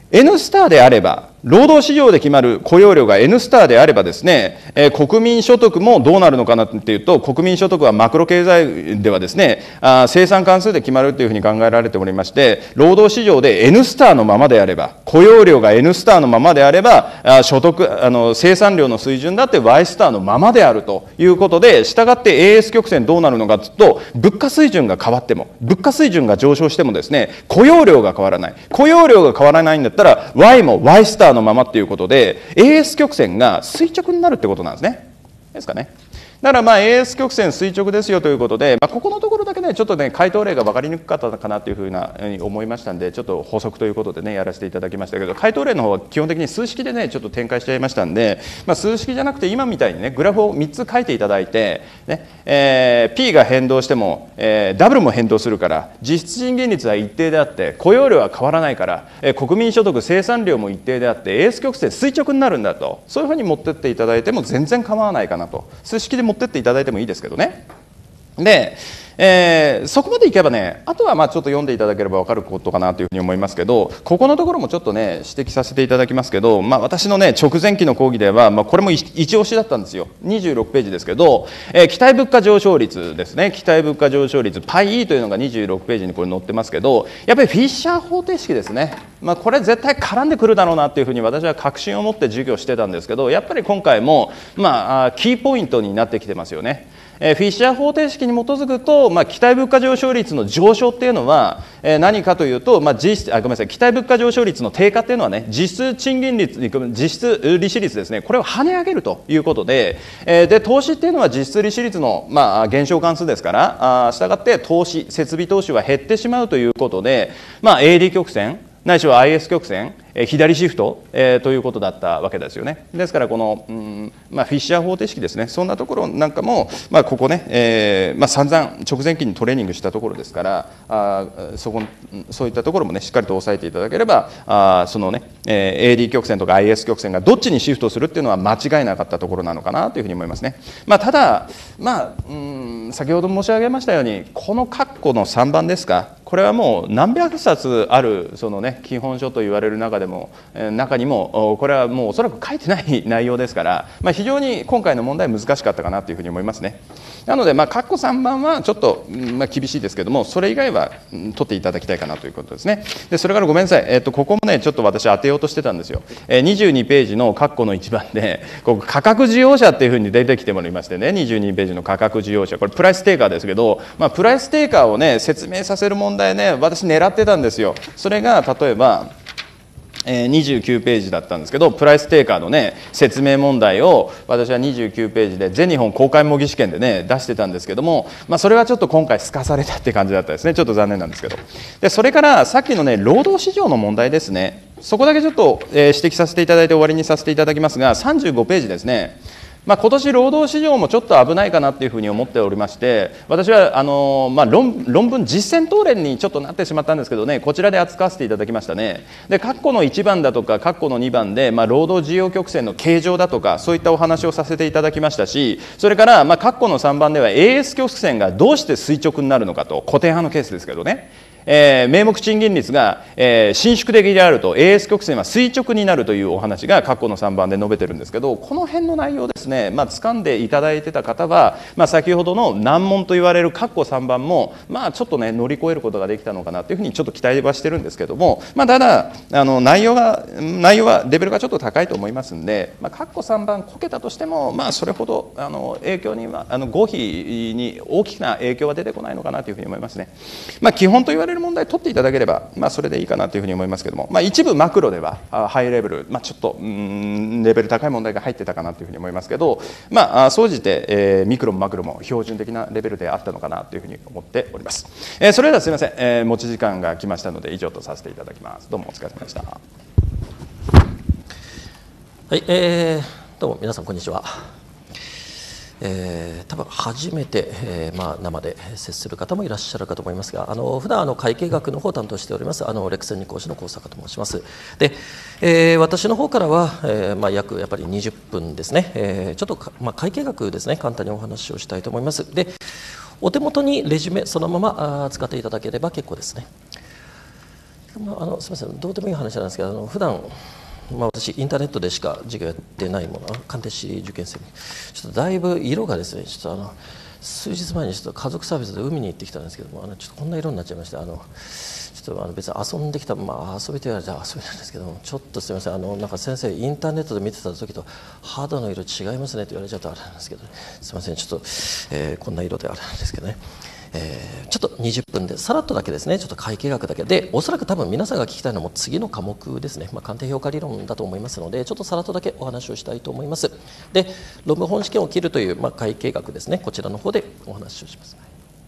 N スターであれば、労働市場で決まる雇用量が N スターであればですね、国民所得もどうなるのかなっていうと、国民所得はマクロ経済ではですね、生産関数で決まるというふうに考えられておりまして、労働市場で N スターのままであれば、雇用量が N スターのままであれば、生産量の水準だって Y スターのままであるということで、したがって AS 曲線どうなるのかというと、物価水準が変わっても、物価水準が上昇してもですね、雇用量が変わらない。雇用量が変わらないんだったら、Y も Y スターのままっていうことで AS 曲線が垂直になるってことなんですね。ですかね。だからAS 曲線垂直ですよということで、ここのところだけねちょっとね回答例が分かりにくかったかなというふうな思いましたんで、ちょっと補足ということでねやらせていただきましたけど、回答例の方は基本的に数式でねちょっと展開しちゃいましたんで、数式じゃなくて今みたいにねグラフを3つ書いていただいて、P が変動しても、W も変動するから実質賃金率は一定であって雇用量は変わらないから、国民所得生産量も一定であって AS 曲線垂直になるんだと、そういうふうに持ってっていただいても全然構わないかなと。数式で持ってっていただいてもいいですけどね。で、そこまでいけばね、あとはちょっと読んでいただければ分かることかなというふうに思いますけど、ここのところもちょっとね指摘させていただきますけど、私のね直前期の講義では、これも一押しだったんですよ。26ページですけど、期待物価上昇率ですね。期待物価上昇率 πE というのが26ページにこれ載ってますけど、やっぱりフィッシャー方程式ですね。これ絶対絡んでくるだろうなというふうに私は確信を持って授業してたんですけど、やっぱり今回もキーポイントになってきてますよね。フィッシャー方程式に基づくと、期待物価上昇率の上昇っていうのは、何かというと、ごめんなさい、期待物価上昇率の低下っていうのはね、実質賃金率、実質利子率ですね、これを跳ね上げるということで、投資っていうのは実質利子率の、減少関数ですから、したがって投資、設備投資は減ってしまうということで、AD 曲線、ないしは IS 曲線、左シフト、ということだったわけですよね。ですからこの、フィッシャー方程式ですね、そんなところなんかも、ここね、散々直前期にトレーニングしたところですから、そういったところもねしっかりと押さえていただければ、そのね、AD 曲線とか IS 曲線がどっちにシフトするっていうのは間違いなかったところなのかなというふうに思いますね。ただ、先ほど申し上げましたように、この括弧の3番ですか、これはもう何百冊あるその、ね、基本書と言われる中にもこれはもうおそらく書いてない内容ですから、非常に今回の問題は難しかったかなというふうに思いますね。なので、括弧3番はちょっと、厳しいですけども、それ以外は取っていただきたいかなということですね。でそれからごめんなさい、ここもねちょっと私当てようとしてたんですよ。22ページの括弧の1番でここ価格需要者っていうふうに出てきてもらいましてね、22ページの価格需要者、これプライステーカーですけど、プライステーカーをね説明させる問題ね、私狙ってたんですよ。それが例えば29ページだったんですけど、プライステーカーのね説明問題を私は29ページで全日本公開模擬試験でね出してたんですけども、それはちょっと今回すかされたって感じだったですね。ちょっと残念なんですけど。でそれからさっきのね労働市場の問題ですね、そこだけちょっと、指摘させていただいて終わりにさせていただきますが、35ページですね。今年労働市場もちょっと危ないかなというふうに思っておりまして、私は論文実践答練にちょっとなってしまったんですけどね、こちらで扱わせていただきましたね。で括弧の1番だとか括弧の2番で、労働需要曲線の形状だとかそういったお話をさせていただきましたし、それから括弧の3番では AS 曲線がどうして垂直になるのかと、固定派のケースですけどね、名目賃金率が、伸縮的であると AS 曲線は垂直になるというお話が括弧の3番で述べてるんですけど、この辺の内容ですね、掴んでいただいてた方は、先ほどの難問と言われる括弧3番も、ちょっとね乗り越えることができたのかなというふうにちょっと期待はしてるんですけども、ただ内容はレベルがちょっと高いと思いますんで、括弧3番こけたとしても、それほど影響には合否に大きな影響は出てこないのかなというふうに思いますね。基本と言われれる問題を取っていただければ、それでいいかなというふうに思いますけども、一部マクロではハイレベル、ちょっとレベル高い問題が入ってたかなというふうに思いますけど、総じて、ミクロもマクロも標準的なレベルであったのかなというふうに思っております。それではすみません、持ち時間が来ましたので以上とさせていただきます。どうもお疲れ様でした。 はい、どうも皆さんこんにちは。多分初めて、生で接する方もいらっしゃるかと思いますが、普段会計学の方を担当しておりますレクセン2講師の高坂と申します。で、私の方からは、約やっぱり20分ですね、ちょっと会計学ですね、簡単にお話をしたいと思います。で、お手元にレジュメそのまま使っていただければ結構ですね。すみません、どうでもいい話なんですけど、普段私、インターネットでしか授業やってないもの、鑑定士受験生に、ちょっとだいぶ色がですね、ちょっと数日前にちょっと家族サービスで海に行ってきたんですけども、ちょっとこんな色になっちゃいまして、ちょっと別に遊んできた、遊びと言われたら遊びなんですけども、ちょっとすみません、なんか先生、インターネットで見てた時と肌の色違いますねと言われちゃったらあれなんですけど、すみません、ちょっと、こんな色であれなんですけどね。ちょっと20分でさらっとだけですね、ちょっと会計学だけで、おそらく多分皆さんが聞きたいのも次の科目ですね、鑑定評価理論だと思いますので、ちょっとさらっとだけお話をしたいと思います。で、論文本試験を切るという、会計学ですね、こちらの方でお話をします。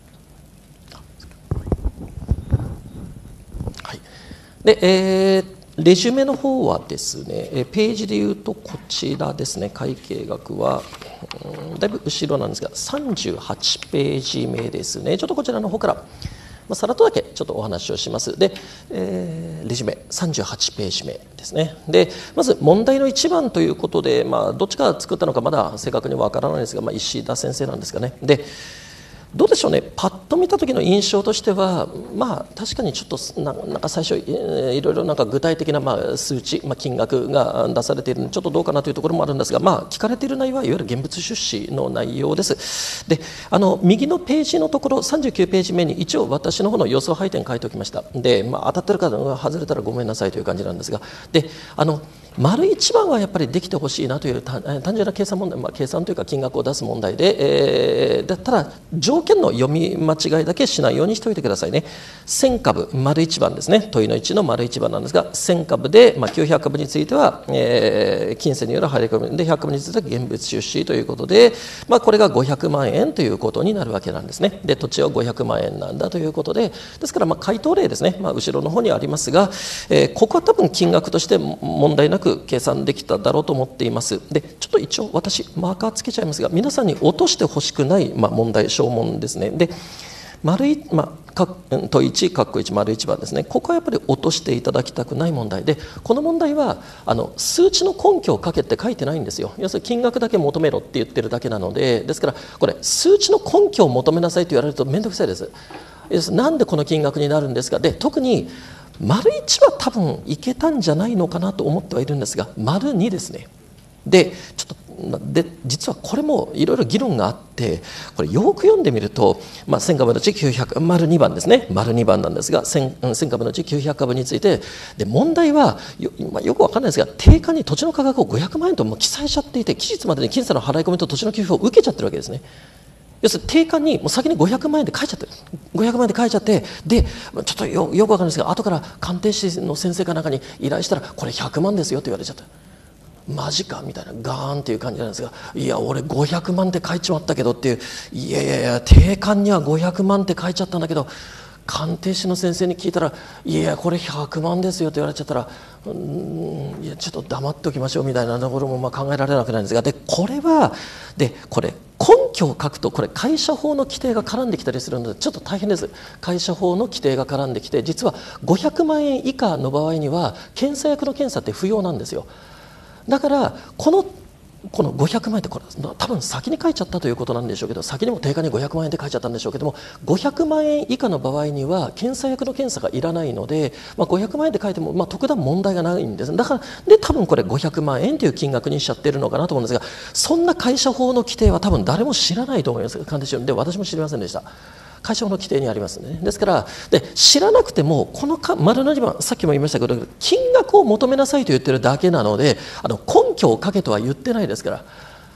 はい。で、レジュメの方はですね、ページでいうとこちらですね、会計学はだいぶ後ろなんですが38ページ目ですね。ちょっとこちらの方からさらっとだけちょっとお話をします。で、レジュメ38ページ目ですね。で、まず問題の1番ということで、どっちが作ったのかまだ正確にわからないですが、石田先生なんですかね。で、どうでしょうね、パッと見た時の印象としては、確かにちょっとなんか最初いろいろなんか具体的な数値、金額が出されているのでちょっとどうかなというところもあるんですが、聞かれている内容はいわゆる現物出資の内容です。で、右のページのところ39ページ目に一応私の方の予想配点書いておきました。で、当たってる方が外れたらごめんなさいという感じなんですが、で、丸1番はやっぱりできてほしいなという単純な計算問題、計算というか金額を出す問題で、ただ条件の読み間違いだけしないようにしておいてくださいね。1000株丸1番ですね、問いの1の丸1番なんですが、1000株で、900株については、金銭による入り込みで、100株については現物出資ということで、これが500万円ということになるわけなんですね。で、土地は500万円なんだということで、ですから回答例ですね、後ろの方にありますが、ここは多分金額として問題なく計算できただろうと思っています。で、ちょっと一応私マーカーつけちゃいますが、皆さんに落としてほしくない、問題小問ですね。で、問1括弧1丸1番ですね、ここはやっぱり落としていただきたくない問題で、この問題は数値の根拠をかけて書いてないんですよ。要するに金額だけ求めろって言ってるだけなので、ですからこれ数値の根拠を求めなさいと言われると面倒くさいです。なんでこの金額になるんですか。で、特に丸1は多分いけたんじゃないのかなと思ってはいるんですが、丸2ですね。で、ちょっと実はこれもいろいろ議論があって、これよく読んでみると、1000株のうち900、丸2番ですね、丸2番なんですが、1000株のうち900株について、で問題はよくわかんないですが、定価に土地の価格を500万円と記載しちゃっていて、期日までに金銭の払い込みと土地の給付を受けちゃってるわけですね。要するに定価にもう先に500万円で書いちゃってる、500万円で書いちゃって、でちょっとよくわかんないですが、後から鑑定士の先生かなんかに依頼したら、これ100万ですよって言われちゃった。マジかみたいな、ガーンっていう感じなんですが、いや俺500万って書いちまったけどっていう、いや定価には500万って書いちゃったんだけど、鑑定士の先生に聞いたら、いやこれ100万ですよって言われちゃったら、いやちょっと黙っておきましょうみたいなところも考えられなくないんですが、でこれ根拠を書くと、これ会社法の規定が絡んできたりするのでちょっと大変です。会社法の規定が絡んできて、実は500万円以下の場合には検査役の検査って不要なんですよ。だからこの500万円って、これ多分先に書いちゃったということなんでしょうけど、先にも定価に500万円で書いちゃったんでしょうけども、500万円以下の場合には検査役の検査がいらないので、500万円で書いても特段問題がないんです。だからで多分これ500万円という金額にしちゃってるのかなと思うんですが、そんな会社法の規定は多分誰も知らないと思います。鑑定士で私も知りませんでした。会社法の規定にありますね。ですから知らなくても、この丸の2番、さっきも言いましたけど、金額を求めなさいと言ってるだけなので、根拠を書けとは言ってないですから、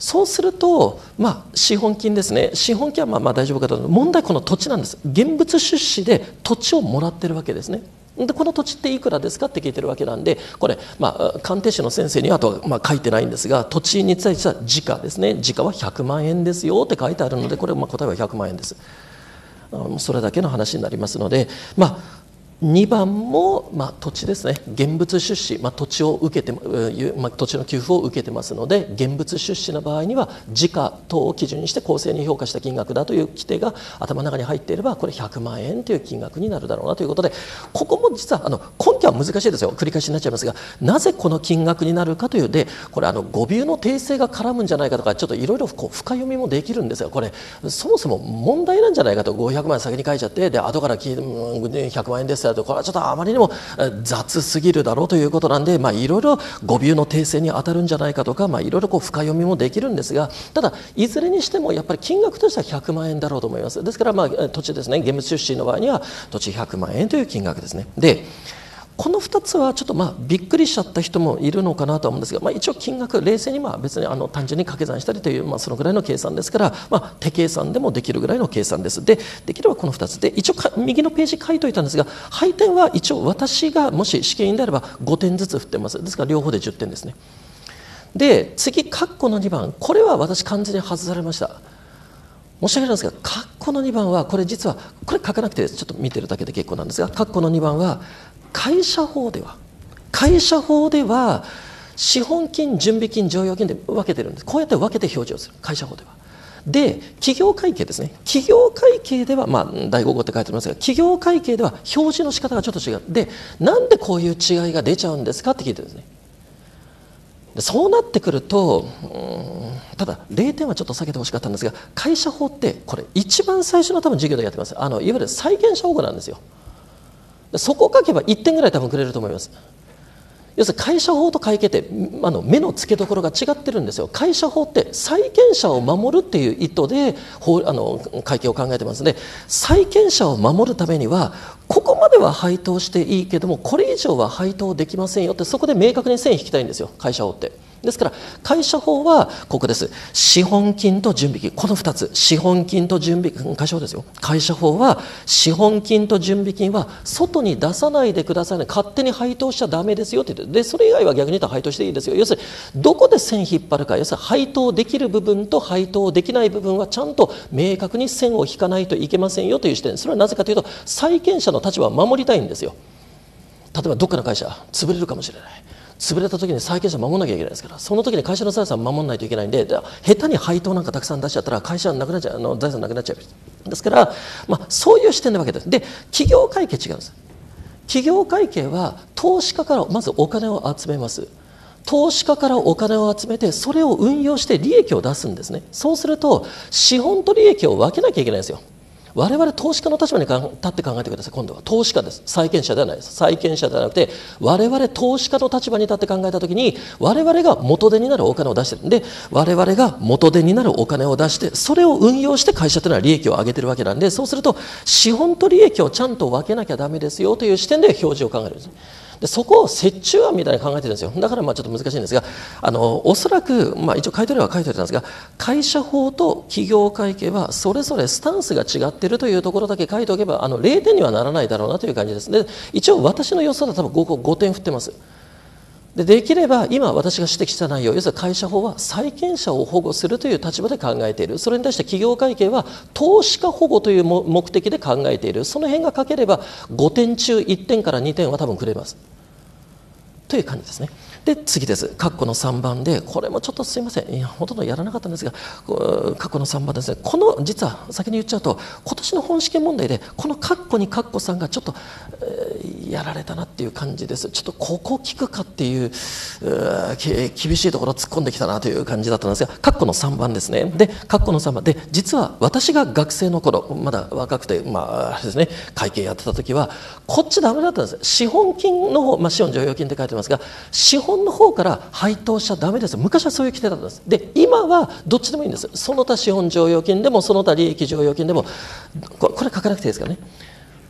そうすると、資本金ですね、資本金はまあ大丈夫かと思う。問題はこの土地なんです。現物出資で土地をもらってるわけですね。でこの土地っていくらですかって聞いてるわけなんで、これ、鑑定士の先生にはとは書いてないんですが、土地に対しては時価ですね、時価は100万円ですよって書いてあるので、これ答えは100万円です。それだけの話になりますので、2番も、土地ですね、現物出資、土地を受けて、土地の給付を受けてますので、現物出資の場合には時価等を基準にして公正に評価した金額だという規定が頭の中に入っていれば、これ100万円という金額になるだろうなということで、ここも実は根拠は難しいですよ、繰り返しになっちゃいますが、なぜこの金額になるかというで、これ語尾の訂正が絡むんじゃないかとか、ちょっといろいろ深読みもできるんですが、これそもそも問題なんじゃないかと。500万円先に書いちゃって、で後から100万円ですよと、これはちょっとあまりにも雑すぎるだろうということなんで、いろいろ語尾の訂正に当たるんじゃないかとか、いろいろ深読みもできるんですが、ただいずれにしてもやっぱり金額としては100万円だろうと思います。ですから土地ですね、現物出資の場合には土地100万円という金額ですね。でこの2つはちょっとびっくりしちゃった人もいるのかなと思うんですが、一応金額冷静に別に単純に掛け算したりという、そのぐらいの計算ですから、手計算でもできるぐらいの計算です。できればこの2つで、一応右のページ書いといたんですが、配点は一応私がもし試験員であれば5点ずつ振ってます。ですから両方で10点ですね。で次括弧の2番、これは私完全に外されました。申し訳ないんですが、括弧の2番はこれ実はこれ書かなくてちょっと見てるだけで結構なんですが、括弧の2番は会社法では資本金、準備金、剰余金で分けてるんです。こうやって分けて表示をする、会社法では。で企業会計ですね、企業会計では、第5号って書いてありますが、企業会計では表示の仕方がちょっと違う。でなんでこういう違いが出ちゃうんですかって聞いてるんですね。でそうなってくると、ただ0点はちょっと避けてほしかったんですが、会社法ってこれ一番最初の多分授業でやってます。いわゆる債権者保護なんですよ。そこを書けば1点ぐらい多分くれると思います。要するに会社法と会計って目の付けどころが違ってるんですよ。会社法って債権者を守るっていう意図で会計を考えてますので、債権者を守るためにはここまでは配当していいけどもこれ以上は配当できませんよって、そこで明確に線引きたいんですよ、会社法って。ですから会社法はここです。資本金と準備金、この2つ、資本金と準備金、会社法ですよ。会社法は資本金と準備金は外に出さないでくださいね、勝手に配当しちゃダメですよって言って、でそれ以外は逆に言ったら配当していいですよ。要するにどこで線引っ張るか、要するに配当できる部分と配当できない部分はちゃんと明確に線を引かないといけませんよという視点。それはなぜかというと、債権者の立場を守りたいんですよ。例えばどっかの会社潰れるかもしれない、潰れた時に債権者を守らなきゃいけないですから、その時に会社の財産を守らないといけないんで、下手に配当なんかたくさん出しちゃったら会社なくなっちゃう、財産なくなっちゃう。ですから、そういう視点なわけです。で企業会計違うんです。企業会計は投資家からまずお金を集めます。投資家からお金を集めてそれを運用して利益を出すんですね。そうすると資本と利益を分けなきゃいけないんですよ。我々投資家の立場に立って考えてください。今度は投資家です。債権者ではないです。債権者ではなくて我々投資家の立場に立って考えたときに、我々が元手になるお金を出しているんで、我々が元手になるお金を出してそれを運用して会社というのは利益を上げているわけなんで、そうすると資本と利益をちゃんと分けなきゃダメですよという視点で表示を考えるんです。でそこを折衷案みたいに考えてるんですよ。だからちょっと難しいんですが、おそらく、一応書いてあれば書いてあるんですが、会社法と企業会計はそれぞれスタンスが違っているというところだけ書いておけば0点にはならないだろうなという感じです。で一応私の予想だと多分5点振ってます。できれば今私が指摘した内容、要するに会社法は債権者を保護するという立場で考えている。それに対して企業会計は投資家保護という目的で考えている。その辺が書ければ5点中1点から2点は多分くれますという感じですね。で次です。括弧の3番で、これもちょっとすいません、ほとんどやらなかったんですが、括弧の3番ですね。この実は先に言っちゃうと、今年の本試験問題でこの括弧に括弧3がちょっと、やられたなっていう感じです。ちょっとここ聞くかっていう厳しいところ突っ込んできたなという感じだったんですが、括弧の3番ですね。で括弧の3番で、実は私が学生の頃、まだ若くてですね、会計やってた時はこっちダメだったんです。資本金の方、資本剰余金って書いてますが、資本の方から配当しちゃダメです。昔はそういう規定だったんです。で今はどっちでもいいんです。その他資本剰余金でもその他利益剰余金でも、これ書かなくていいですからね。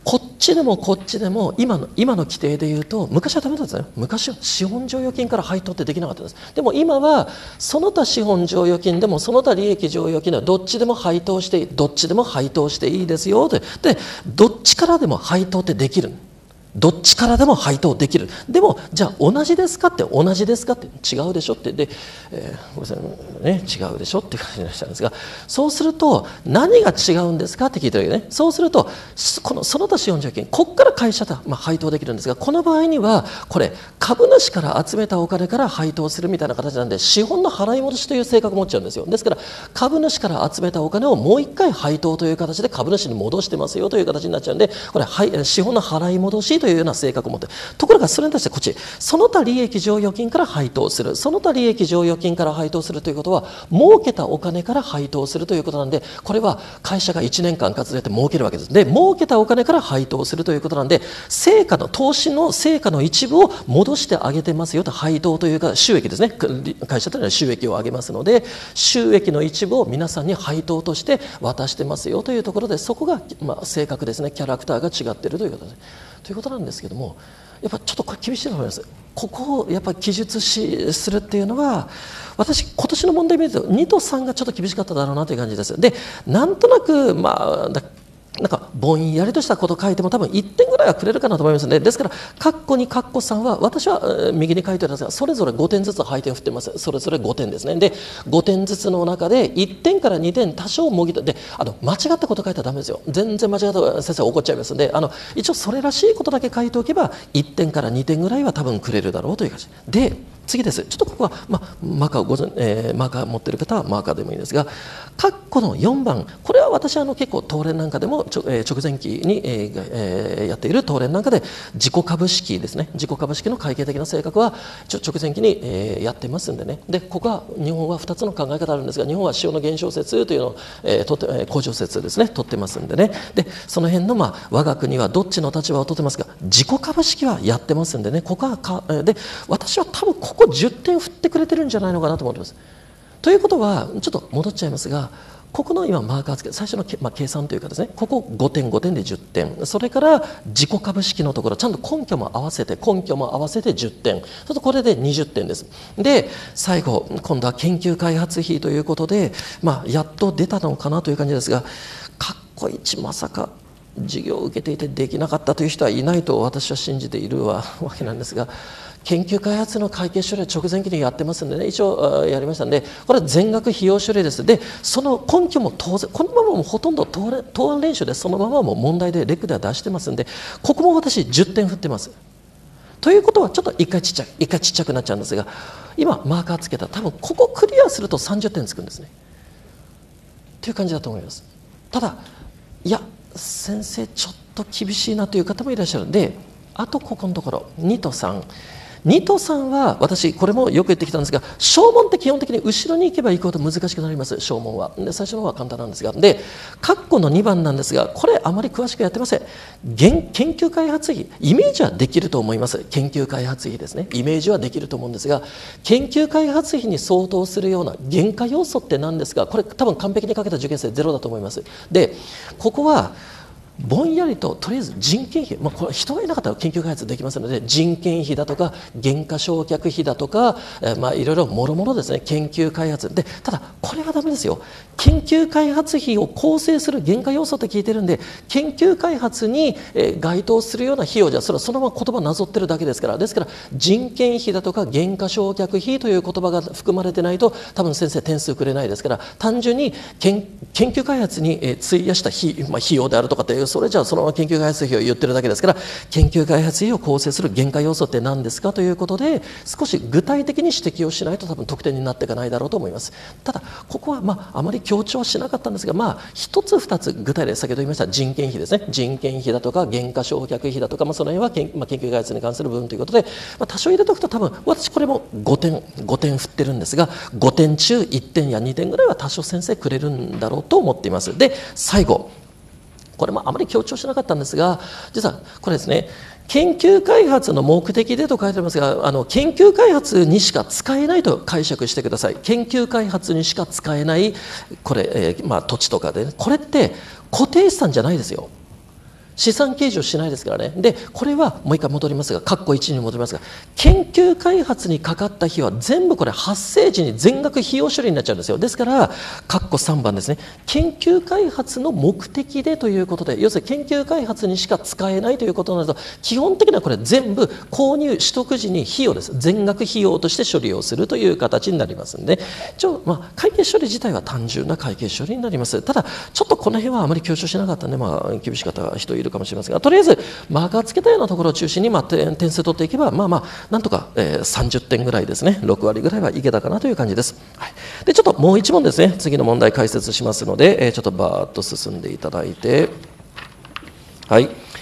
こっちでもこっちでも今の規定でいうと、昔はダメだったんですね。昔は資本剰余金から配当ってできなかったんです。でも今はその他資本剰余金でもその他利益剰余金ではどっちでも配当していい、どっちでも配当していいですよで、どっちからでも配当ってできる。どっちからでも配当できる。でもじゃあ同じですかって、同じですかって、違うでしょってで、ごめんなさいね、違うでしょって感じにしたんですが、そうすると何が違うんですかって聞いてるわけね。そうするとその他資本剰余金、ここから会社で、配当できるんですが、この場合にはこれ株主から集めたお金から配当するみたいな形なんで、資本の払い戻しという性格を持っちゃうんですよ。ですから株主から集めたお金をもう一回配当という形で株主に戻してますよという形になっちゃうんで、これ資本の払い戻しというような性格を持っている。ところがそれに対してこっち、その他利益剰余金から配当する、その他利益剰余金から配当するということは、儲けたお金から配当するということなんで、これは会社が1年間活動やって儲けるわけです。で、儲けたお金から配当するということなんで、投資の成果の一部を戻してあげてますよと、配当というか収益ですね。会社というのは収益を上げますので、収益の一部を皆さんに配当として渡してますよというところで、そこが性格ですね、キャラクターが違っているということです。ということなんですけども、やっぱちょっとこれ厳しいと思います。ここをやっぱり記述するっていうのは、私今年の問題見ると2と3がちょっと厳しかっただろうなという感じです。で、なんとなくなんかぼんやりとしたことを書いても多分1点ぐらいはくれるかなと思いますので、ですからカッコ2カッコ3は私は右に書いてあるんですが、それぞれ5点ずつ配点振ってます。それぞれ5点ですね。で5点ずつの中で1点から2点多少もぎ取って、間違ったこと書いたらダメですよ。全然間違ったら先生怒っちゃいますので、一応それらしいことだけ書いておけば1点から2点ぐらいは多分くれるだろうという感じで、次です。ちょっとここは、マーカー持っている方はマーカーでもいいんですが、カッコの4番、これは私結構東連なんかでも直前期に、やっている東連なんかで自己株式ですね、自己株式の会計的な性格は直前期に、やってますんでね。でここは日本は2つの考え方あるんですが、日本は塩の減少説というのを、向上説ですね取ってますんでね。でその辺の我が国はどっちの立場を取ってますが、自己株式はやってますんでね。ここはで私は多分ここ10点振ってくれてるんじゃないのかなと思ってます。ということはちょっと戻っちゃいますが、ここの今マーカーつけて最初の計算というかですね、ここ5点5点で10点、それから自己株式のところちゃんと根拠も合わせて10点、ちょっとこれで20点です。で最後今度は研究開発費ということで、やっと出たのかなという感じですが、カッコ1まさか授業を受けていてできなかったという人はいないと私は信じているわけなんですが、研究開発の会計処理は直前期にやってますんでね、一応やりましたんで、これは全額費用処理です。でその根拠も当然このままもほとんど答案練習でそのままも問題でレクでは出してますんで、ここも私10点振ってます。ということはちょっと一回ちっちゃくなっちゃうんですが、今マーカーつけたら多分ここクリアすると30点つくんですねという感じだと思います。ただいや先生ちょっと厳しいなという方もいらっしゃるんで、あとここのところ2と3は私これもよく言ってきたんですが、小問って基本的に後ろに行けば行くほど難しくなります。小問はで最初の方は簡単なんですが、でカッコの2番なんですが、これあまり詳しくやってません。研究開発費イメージはできると思います。研究開発費ですね、イメージはできると思うんですが、研究開発費に相当するような原価要素って何ですか、これ多分完璧にかけた受験生ゼロだと思います。でここはぼんやりとりあえず人件費、これ人がいなかったら研究開発できますので、人件費だとか減価償却費だとか、いろいろもろもろですね、研究開発で、ただこれはダメですよ。研究開発費を構成する原価要素って聞いてるんで、研究開発に該当するような費用じゃそれはそのまま言葉なぞってるだけですから、ですから人件費だとか減価償却費という言葉が含まれてないと多分先生点数くれないですから、単純に研究開発に費やした費用であるとかってそれじゃあそのまま研究開発費を言ってるだけですから、研究開発費を構成する原価要素って何ですかということで少し具体的に指摘をしないと多分得点になっていかないだろうと思います。ただここはあまり強調はしなかったんですが、一つ二つ具体例先ほど言いました人件費ですね、人件費だとか減価償却費だとか、その辺は研究開発に関する部分ということで、多少入れておくと多分私これも5点振ってるんですが、5点中1点や2点ぐらいは多少先生くれるんだろうと思っています。で最後これもあまり強調しなかったんですが、実はこれですね、研究開発の目的でと書いてありますが、研究開発にしか使えないと解釈してください。研究開発にしか使えないこれ、土地とかで、ね、これって固定資産じゃないですよ。 資産計上しないですからね。でこれはもう一回戻りますが、括弧1に戻りますが、研究開発にかかった費用は全部これ発生時に全額費用処理になっちゃうんですよ。ですから括弧3番ですね、研究開発の目的でということで、要するに研究開発にしか使えないということになると、基本的にはこれ全部購入取得時に費用です、全額費用として処理をするという形になりますので、会計処理自体は単純な会計処理になります。ただちょっとこの辺はあまり強調しなかったので、厳しかった人いるかもしれませんが、とりあえずマーカーつけたようなところを中心に点数取っていけば、なんとか30点ぐらいですね、6割ぐらいはいけたかなという感じです。はい、でちょっともう1問ですね、次の問題解説しますので、ちょっとバーッと進んでいただいて、はい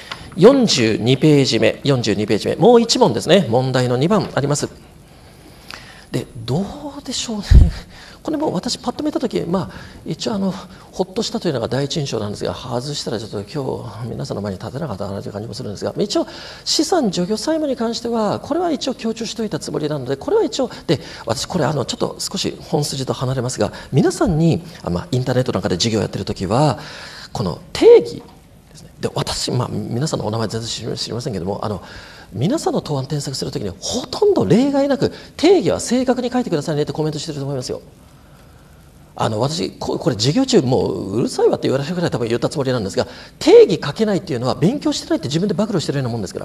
、42ページ目、42ページ目、もう1問ですね、問題の2番あります。でどうでしょうね、これも私パッと見たとき、一応ほっとしたというのが第一印象なんですが、外したらちょっと今日皆さんの前に立てなかったかなという感じもするんですが、一応資産除去債務に関してはこれは一応強調しておいたつもりなので、これは一応で、私これちょっと少し本筋と離れますが、皆さんにインターネットなんかで授業やってるときはこの定義ですね、で私、皆さんのお名前全然知りませんけども、皆さんの答案添削するときにほとんど例外なく定義は正確に書いてくださいねってコメントしてると思いますよ。私これ授業中もううるさいわって言われるぐらい多分言ったつもりなんですが、定義書けないっていうのは勉強してないって自分で暴露してるようなもんですから、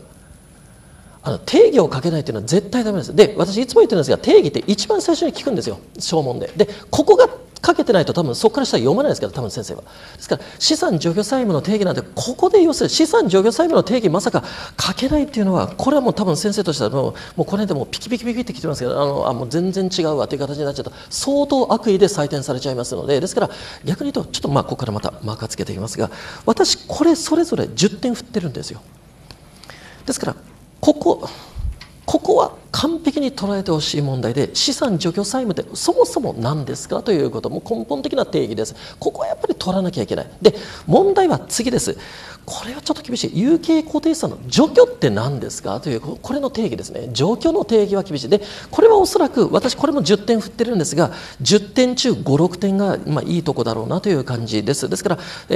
定義を書けないというのは絶対ダメです。で私いつも言ってるんですが、定義って一番最初に聞くんですよ、小問で。でここが書けてないと多分そこから下は読まないですから、多分先生は。ですから資産除去債務の定義なんて、ここで要するに資産除去債務の定義まさか書けないっていうのは、これはもう多分先生としてはもうこれでもうピキピキピキってきてますけど、もう全然違うわという形になっちゃうと相当悪意で採点されちゃいますので、ですから逆に言うとちょっとここからまたマーカーつけていきますが、私これそれぞれ10点振ってるんですよ。ですからここは完璧に捉えてほしい問題で、資産除去債務ってそもそも何ですかということも根本的な定義です。ここはやっぱり取らなきゃいけない。で問題は次です。これはちょっと厳しい。有形固定資産の除去って何ですかというこれの定義ですね。除去の定義は厳しい。でこれはおそらく私これも10点振ってるんですが、10点中5、6点がいいとこだろうなという感じです。ですから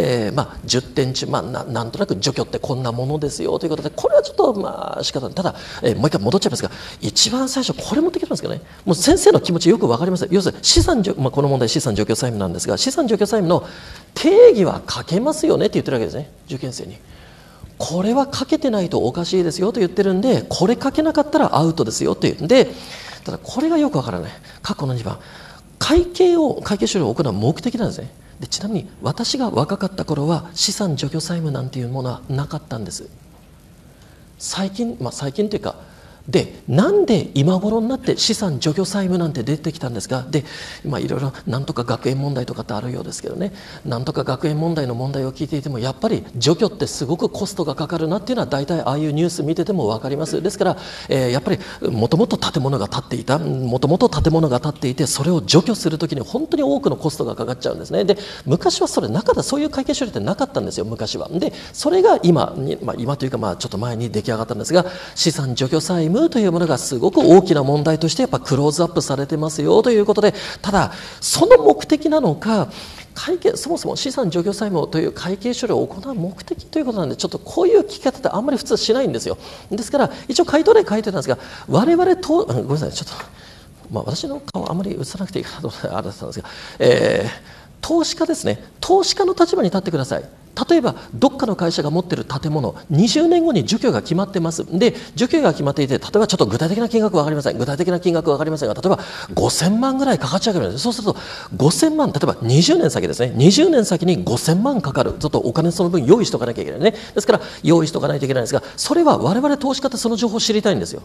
、10点中、なんとなく除去ってこんなものですよということで、これはちょっと仕方ない。ただ、もう一回戻っちゃいますが、一番最初これ持ってきてますけどね、もう先生の気持ちよく分かります。要するに資産この問題資産除去債務なんですが、資産除去債務の定義は書けますよねって言ってるわけですね、受験生に。これは書けてないとおかしいですよと言ってるんで、これ書けなかったらアウトですよというんで、ただこれがよくわからない。括弧の2番、会計処理を行う目的なんですね。でちなみに私が若かった頃は資産除去債務なんていうものはなかったんです。最近というか、でなんで今頃になって資産除去債務なんて出てきたんですか。でいろいろなんとか学園問題とかってあるようですけどね、なんとか学園問題の問題を聞いていても、やっぱり除去ってすごくコストがかかるなっていうのは大体ああいうニュース見てても分かります。ですから、やっぱりもともと建物が建っていて、それを除去するときに本当に多くのコストがかかっちゃうんですね。で昔はそういう会計処理ってなかったんですよ、昔は。でそれが今というかちょっと前に出来上がったんですが、資産除去債務というものがすごく大きな問題としてやっぱクローズアップされてますよということで、ただその目的なのか、そもそも資産除去債務という会計処理を行う目的ということなんで、ちょっとこういう聞き方ってあんまり普通しないんですよ。ですから一応回答例書いてたんですが、我々とごめんなさい、ちょっと私の顔あまり映さなくていいかなとあれだったんですが、投資家ですね、投資家の立場に立ってください。例えばどっかの会社が持っている建物、20年後に除去が決まってます。で除去が決まっていて、例えばちょっと具体的な金額は分かりませんが、例えば5000万ぐらいかかっちゃうわけです。そうすると5000万、例えば20年先ですね、20年先に5000万かかる、ちょっとお金その分用意しておかなきゃいけないね。ですから用意しておかないといけないんですが、それは我々投資家ってその情報を知りたいんですよ。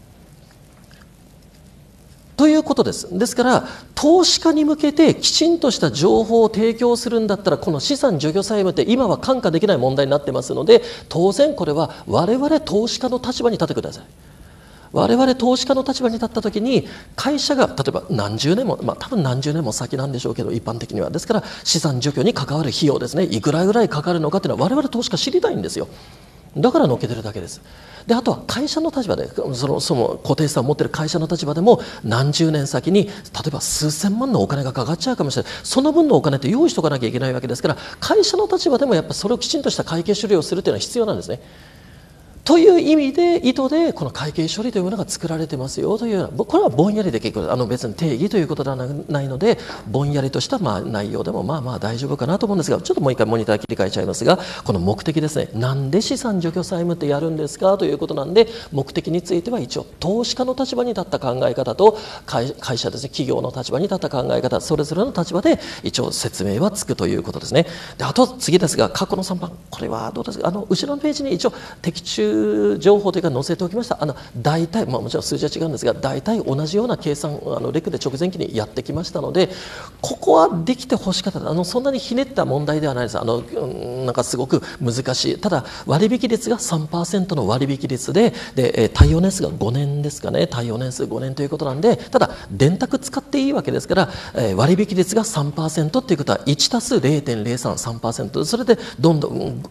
ということです。ですから投資家に向けてきちんとした情報を提供するんだったら、この資産除去債務って今は看過できない問題になってますので、当然これは我々投資家の立場に立ってください。我々投資家の立場に立ったときに、会社が例えば何十年も、多分何十年も先なんでしょうけど、一般的にはですから資産除去に関わる費用ですね、いくらぐらいかかるのかというのは我々投資家知りたいんですよ。 だからのっけてるだけです。であとは会社の立場でその固定資産を持っている会社の立場でも何十年先に例えば数千万のお金がかかっちゃうかもしれない、その分のお金って用意しておかなきゃいけないわけですから、会社の立場でもやっぱりそれをきちんとした会計処理をするというのは必要なんですね。という意味で意図でこの会計処理というものが作られてますよというような、これはぼんやりで結構別に定義ということではないので、ぼんやりとした内容でも大丈夫かなと思うんですが、ちょっともう一回モニター切り替えちゃいますが、この目的ですね、なんで資産除去債務ってやるんですかということなんで、目的については一応投資家の立場に立った考え方と会社ですね、企業の立場に立った考え方、それぞれの立場で一応説明はつくということですね。であと次ですが、過去の3番、これはどうですか、後ろのページに一応的中情報というか載せておきました。大体、もちろん数字は違うんですが、大体同じような計算レクで直前期にやってきましたので、ここはできてほしかった。そんなにひねった問題ではないです。なんかすごく難しい。ただ割引率が 3% の割引率で、対応年数が5年ですかね。対応年数5年ということなんで、ただ電卓使っていいわけですから、割引率が 3% ということは 1+0.03%、それでどんどん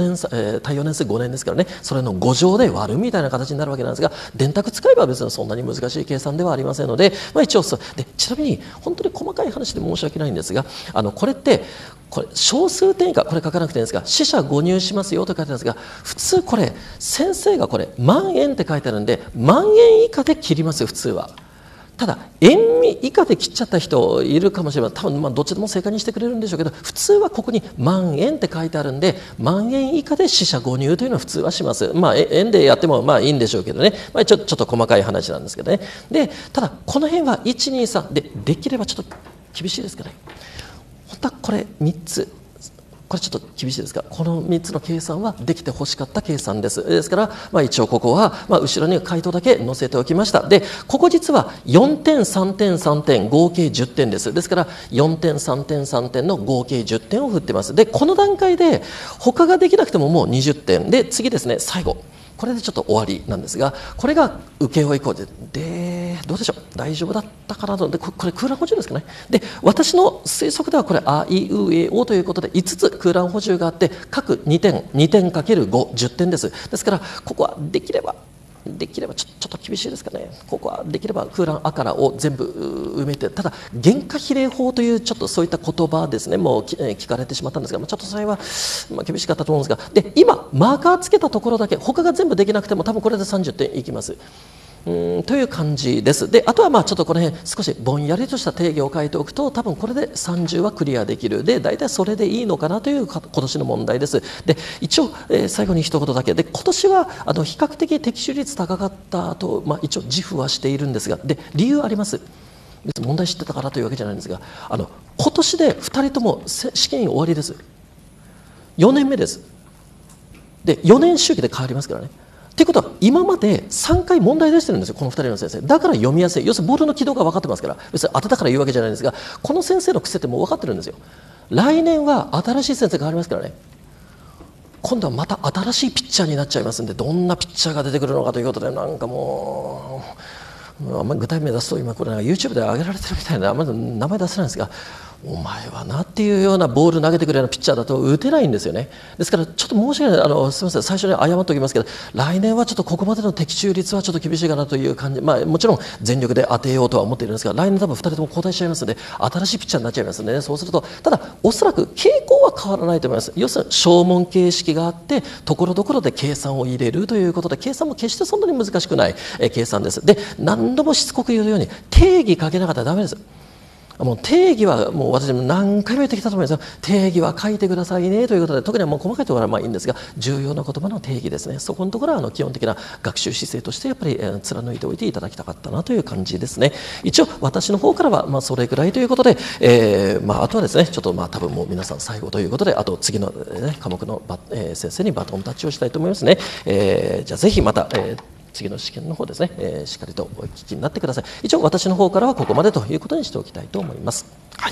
5年、対応年数5年ですからね、それの5乗で割るみたいな形になるわけなんですが、電卓使えば別にそんなに難しい計算ではありませんので、一応でちなみに本当に細かい話で申し訳ないんですが、これって小数点以下、これ書かなくていいんですが、四捨五入しますよと書いてあるんですが、普通これ先生が万円って書いてあるんで、万円以下で切りますよ普通は。ただ円味以下で切っちゃった人いるかもしれない。多分どっちでも正解にしてくれるんでしょうけど、普通はここに万円って書いてあるんで、万円以下で四捨五入というのは普通はします。円でやってもいいんでしょうけどね、ちょっと細かい話なんですけどね。でただこの辺は123できればちょっと厳しいですかね。本当はこれ3つ、これちょっと厳しいですが、この3つの計算はできてほしかった計算です。ですから、一応ここは、後ろに回答だけ載せておきました。でここ実は4点3点3点合計10点です。ですから4点3点3点の合計10点を振ってます。でこの段階で他ができなくてももう20点で、次ですね、最後これでちょっと終わりなんですが、これが請負項でどうでしょう、大丈夫だったかなと。でこれ空欄補充ですかね。で私の推測ではこれあいうえおということで5つ空欄補充があって、各2点2点かける5、10点です。ですからここはできればちょっと厳しいですかね。ここはできれば空欄あからを全部埋めて、ただ原価比例法というちょっとそういった言葉ですね、もう聞かれてしまったんですが、ちょっとそれは厳しかったと思うんですが、で今マーカーつけたところだけ、他が全部できなくても多分これで30点いきます。という感じです。であとはちょっとこの辺少しぼんやりとした定義を書いておくと、多分これで30はクリアできる。で大体それでいいのかなという今年の問題です。で一応、最後に一言だけで、今年は比較的適正率高かったと、一応自負はしているんですが、で理由あります。別に問題知ってたからというわけじゃないんですが、今年で2人とも試験終わりです。4年目です。で4年周期で変わりますからね。ということは今まで3回問題出してるんですよ、この2人の先生。だから読みやすい。要するにボールの軌道が分かってますから、別に当てたから言うわけじゃないんですが、この先生の癖ってもう分かってるんですよ。来年は新しい先生変わりますからね。今度はまた新しいピッチャーになっちゃいますんで、どんなピッチャーが出てくるのかということで、なんかもうあんまり具体名出すと今これYouTube で上げられてるみたいな、あんまり名前出せないんですが、お前はなっていうようなボール投げてくるようなピッチャーだと打てないんですよね。ですからちょっと申し訳ない、すみません、最初に謝っておきますけど、来年はちょっとここまでの的中率はちょっと厳しいかなという感じ、もちろん全力で当てようとは思っているんですが、来年多分2人とも交代しちゃいますので、新しいピッチャーになっちゃいますので、ね、そうするとただおそらく傾向は変わらないと思います。要するに小問形式があって、ところどころで計算を入れるということで、計算も決してそんなに難しくない計算です。で何度もしつこく言うように、定義かけなかったらダメです。もう定義はもう私も何回も言ってきたと思いますよ。定義は書いてくださいねということで、特にはもう細かいところはいいんですが、重要な言葉の定義ですね、そこのところは基本的な学習姿勢としてやっぱり貫いておいていただきたかったなという感じですね。一応私の方からはそれぐらいということで、あとはですね、ちょっと多分もう皆さん最後ということで、あと次の、科目の先生にバトンタッチをしたいと思いますね。じゃあぜひまた、次の試験の方ですね、しっかりとお聞きになってください。一応私の方からはここまでということにしておきたいと思います。はい、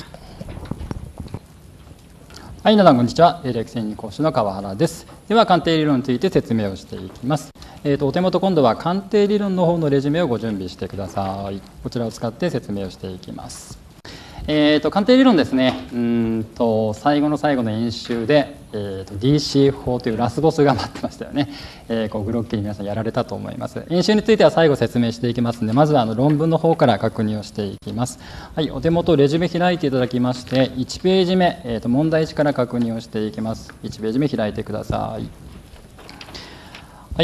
はい、皆さんこんにちは。歴戦2講師の川原です。では鑑定理論について説明をしていきます。お手元今度は鑑定理論の方のレジュメをご準備してください。こちらを使って説明をしていきます。 鑑定理論ですね、最後の最後の演習で、DC 法というラスボスが待ってましたよね。こうグロッキーに皆さんやられたと思います。演習については最後説明していきますので、まずは論文の方から確認をしていきます。はい、お手元レジュメ開いていただきまして、1ページ目、問題1から確認をしていきます。1ページ目開いてください。はい、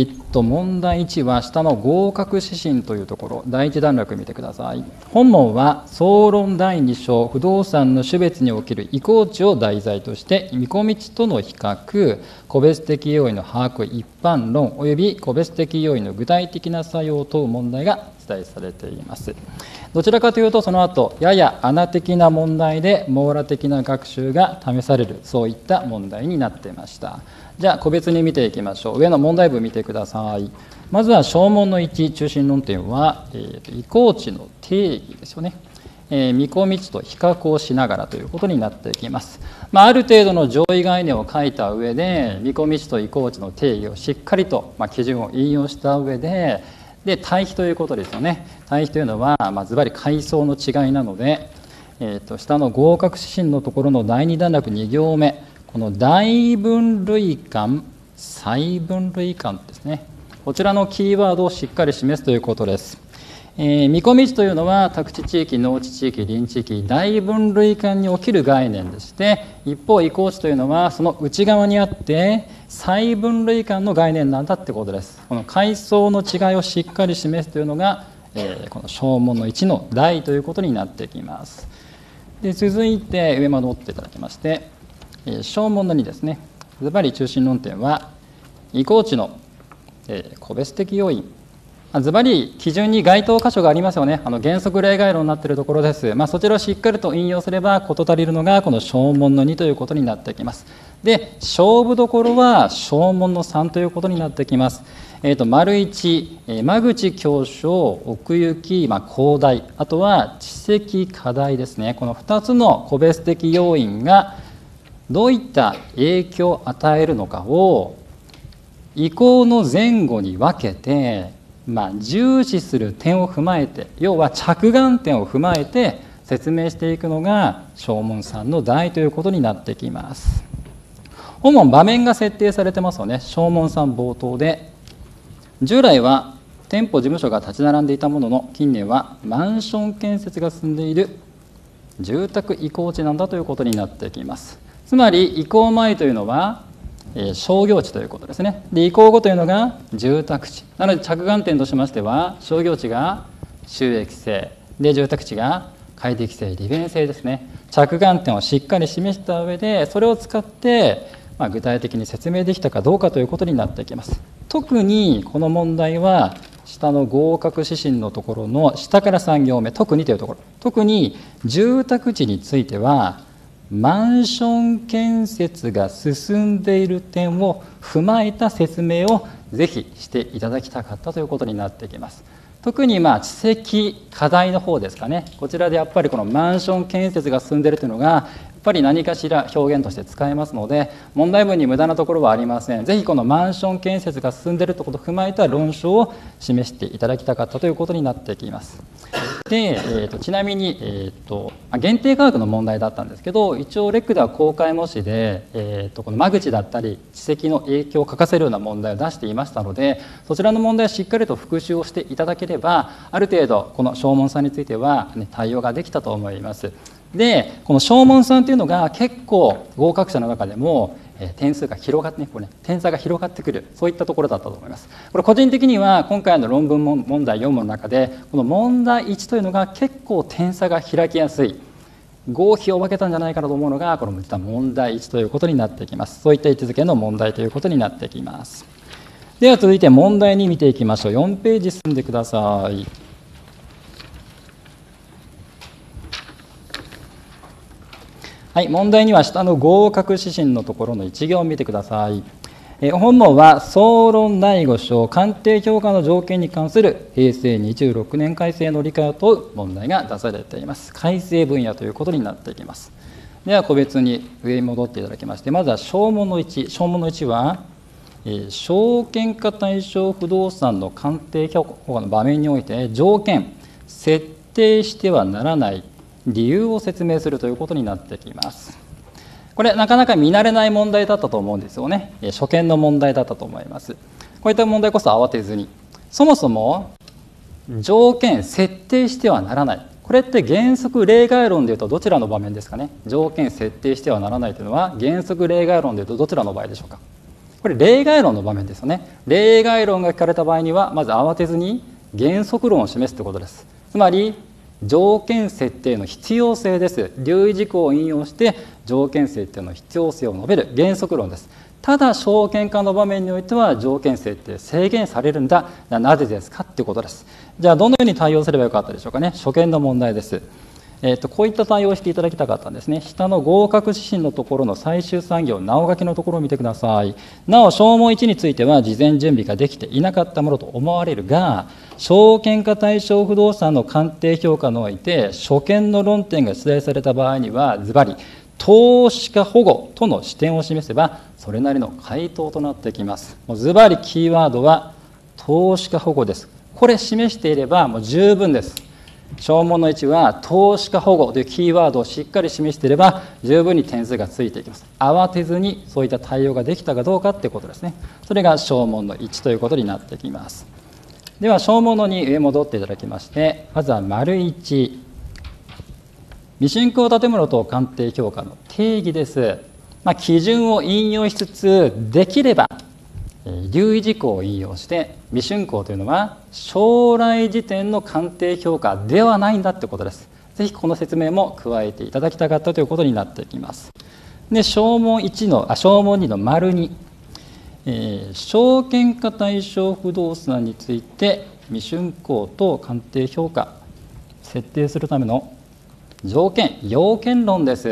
問題1は下の合格指針というところ、第1段落見てください。本文は総論第2章、不動産の種別における移行値を題材として、見込み値との比較、個別的要因の把握、一般論および個別的要因の具体的な作用を問う問題が記載されています。どちらかというと、その後やや穴的な問題で網羅的な学習が試される、そういった問題になっていました。じゃあ個別に見ていきましょう。上の問題文見てください。まずは小問の1、中心論点は、移行値の定義ですよね。見込み値と比較をしながらということになっていきます。ある程度の上位概念を書いた上で、見込み値と移行値の定義をしっかりと、基準を引用した上で、対比ということですよね。対比というのは、ズバリ階層の違いなので、下の合格指針のところの第2段落2行目、この大分類間、細分類間ですね。こちらのキーワードをしっかり示すということです。見込み値というのは宅地地域、農地地域、林地域、大分類間における概念でして、一方移行値というのはその内側にあって細分類間の概念なんだってことです。この階層の違いをしっかり示すというのが、この小問の1の題ということになってきます。で続いて上まで追っていただきまして、小問の2ですね。ズバリ中心論点は移行値の個別的要因、ズバリ基準に該当箇所がありますよね。原則例外論になっているところです。そちらをしっかりと引用すれば事足りるのがこの小問の2ということになってきます。で勝負どころは小問の3ということになってきます。丸1、間口狭小、奥行き、広大、あとは地積課題ですね。この2つの個別的要因がどういった影響を与えるのかを移行の前後に分けて、重視する点を踏まえて、要は着眼点を踏まえて説明していくのが小問3の題ということになってきます。本文場面が設定されてますよね。小問3冒頭で、従来は店舗事務所が立ち並んでいたものの、近年はマンション建設が進んでいる住宅移行地なんだということになってきます。つまり移行前というのは商業地ということですね。で移行後というのが住宅地なので、着眼点としましては商業地が収益性で、住宅地が快適性、利便性ですね。着眼点をしっかり示した上で、それを使って具体的に説明できたかどうかということになってきます。特にこの問題は下の合格指針のところの下から3行目、特にというところ、特に住宅地についてはマンション建設が進んでいる点を踏まえた説明をぜひしていただきたかったということになってきます。特に地積課題の方ですかね。こちらでやっぱりこのマンション建設が進んでいるというのがやっぱり何かしら表現として使えますので、問題文に無駄なところはありません。ぜひこのマンション建設が進んでいるということを踏まえた論証を示していただきたかったということになってきます。でちなみに、限定価格の問題だったんですけど、一応レックでは公開模試で、この間口だったり地積の影響を書かせるような問題を出していましたので、そちらの問題をしっかりと復習をしていただければ、ある程度この小問さんについては、対応ができたと思います。でこの小問さんというのが結構合格者の中でも点数が広がって、点差が広がってくる、そういったところだったと思います。これ個人的には今回の論文問題4問の中でこの問題1というのが結構点差が開きやすい、合否を分けたんじゃないかなと思うのがこの実は問題1ということになってきます。そういった位置づけの問題ということになってきます。では続いて問題2見ていきましょう。4ページ進んでください。はい、問題には下の合格指針のところの1行を見てください。本文は総論第5章鑑定評価の条件に関する平成26年改正の理解を問う問題が出されています。改正分野ということになっていきます。では個別に上に戻っていただきまして、まずは小問の1。小問の1は証券化対象不動産の鑑定評価の場面において条件、設定してはならない理由を説明するということになってきます。これなかなか見慣れない問題だったと思うんですよね。初見の問題だったと思います。こういった問題こそ慌てずに、そもそも条件設定してはならない、これって原則例外論でいうとどちらの場面ですかね。条件設定してはならないというのは原則例外論でいうとどちらの場合でしょうか。これ例外論の場面ですよね。例外論が聞かれた場合にはまず慌てずに原則論を示すということです。つまり条件設定の必要性です。留意事項を引用して条件設定の必要性を述べる原則論です。ただ証券化の場面においては条件設定制限されるんだ、なぜですかっていうことです。じゃあどのように対応すればよかったでしょうかね。初見の問題です。こういった対応をしていただきたかったんですね。下の合格指針のところの最終産業なお書きのところを見てください。なお証問1については事前準備ができていなかったものと思われるが、証券化対象不動産の鑑定評価において初見の論点が出題された場合にはズバリ投資家保護との視点を示せばそれなりの回答となってきます。もうズバリキーワードは投資家保護です。これ示していればもう十分です。証問の1は投資家保護というキーワードをしっかり示していれば十分に点数がついていきます。慌てずにそういった対応ができたかどうかということですね。それが証問の1ということになってきます。では証問の2上戻っていただきまして、まずは丸1、未竣工建物等鑑定評価の定義です。基準を引用しつつできれば留意事項を引用して未竣工というのは将来時点の鑑定評価ではないんだということです。ぜひこの説明も加えていただきたかったということになってきます。で証問2の丸2、証券化対象不動産について未竣工等鑑定評価設定するための条件要件論です。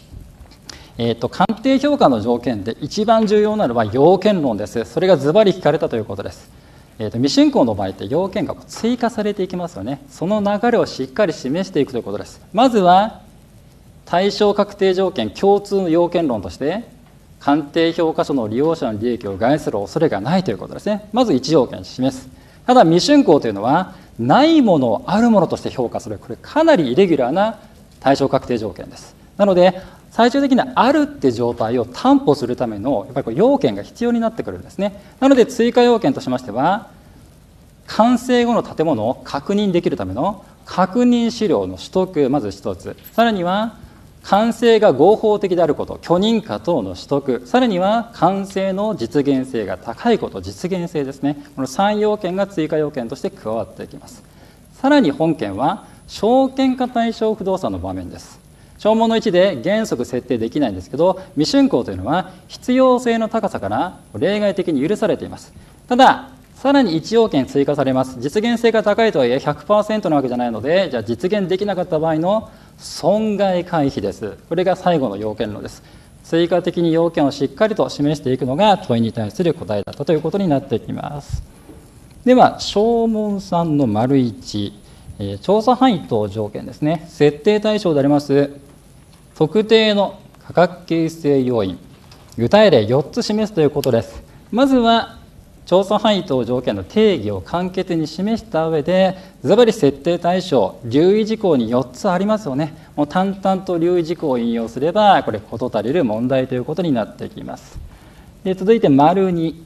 鑑定評価の条件で一番重要なのは要件論です。それがズバリ聞かれたということです。未竣工の場合って要件が追加されていきますよね。その流れをしっかり示していくということです。まずは対象確定条件共通の要件論として鑑定評価書の利用者の利益を害する恐れがないということですね。まず1要件示す。ただ未竣工というのはないものをあるものとして評価する、これかなりイレギュラーな対象確定条件です。なので最終的にあるって状態を担保するためのやっぱりこれ要件が必要になってくるんですね。なので追加要件としましては完成後の建物を確認できるための確認資料の取得、まず一つ、さらには完成が合法的であること、許認可等の取得、さらには完成の実現性が高いこと、実現性ですね。この3要件が追加要件として加わっていきます。さらに本件は証券化対象不動産の場面です。証問の1で原則設定できないんですけど、未竣工というのは必要性の高さから例外的に許されています。たださらに1要件追加されます。実現性が高いとはいえ 100% なわけじゃないので、じゃあ実現できなかった場合の損害回避です。これが最後の要件論です。追加的に要件をしっかりと示していくのが問いに対する答えだったということになってきます。では証問3の丸1、調査範囲等条件ですね。設定対象であります特定の価格形成要因、具体例4つ示すということです。まずは調査範囲等条件の定義を簡潔に示した上で、ズバリ設定対象、留意事項に4つありますよね。もう淡々と留意事項を引用すれば、これ事足りる問題ということになってきます。で続いて丸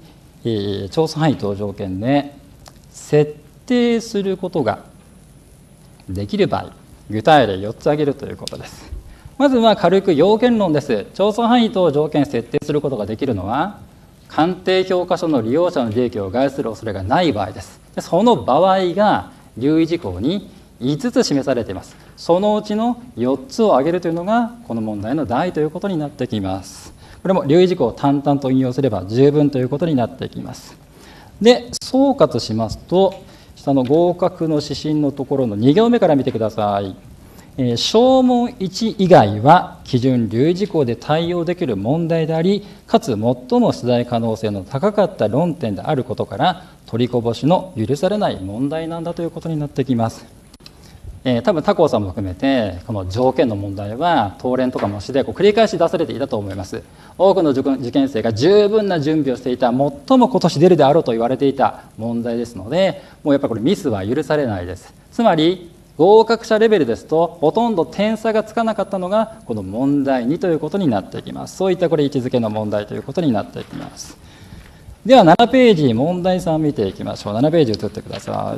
2、調査範囲等条件で設定することができる場合、具体例4つ挙げるということです。まずは軽く要件論です。調査範囲等条件設定することができるのは鑑定評価書の利用者の利益を害する恐れがない場合です。その場合が留意事項に5つ示されています。そのうちの4つを挙げるというのがこの問題の題ということになってきます。これも留意事項を淡々と引用すれば十分ということになってきます。で総括しますと、下の合格の指針のところの2行目から見てください。証問1以外は基準留意事項で対応できる問題であり、かつ最も出題可能性の高かった論点であることから取りこぼしの許されない問題なんだということになってきます。多分他校さんも含めてこの条件の問題は答練とか模試で繰り返し出されていたと思います。多くの受験生が十分な準備をしていた、最も今年出るであろうと言われていた問題ですので、もうやっぱりこれミスは許されないです。つまり合格者レベルですとほとんど点差がつかなかったのがこの問題2ということになってきます。そういったこれ位置づけの問題ということになってきます。では7ページ問題3を見ていきましょう。7ページ移ってください。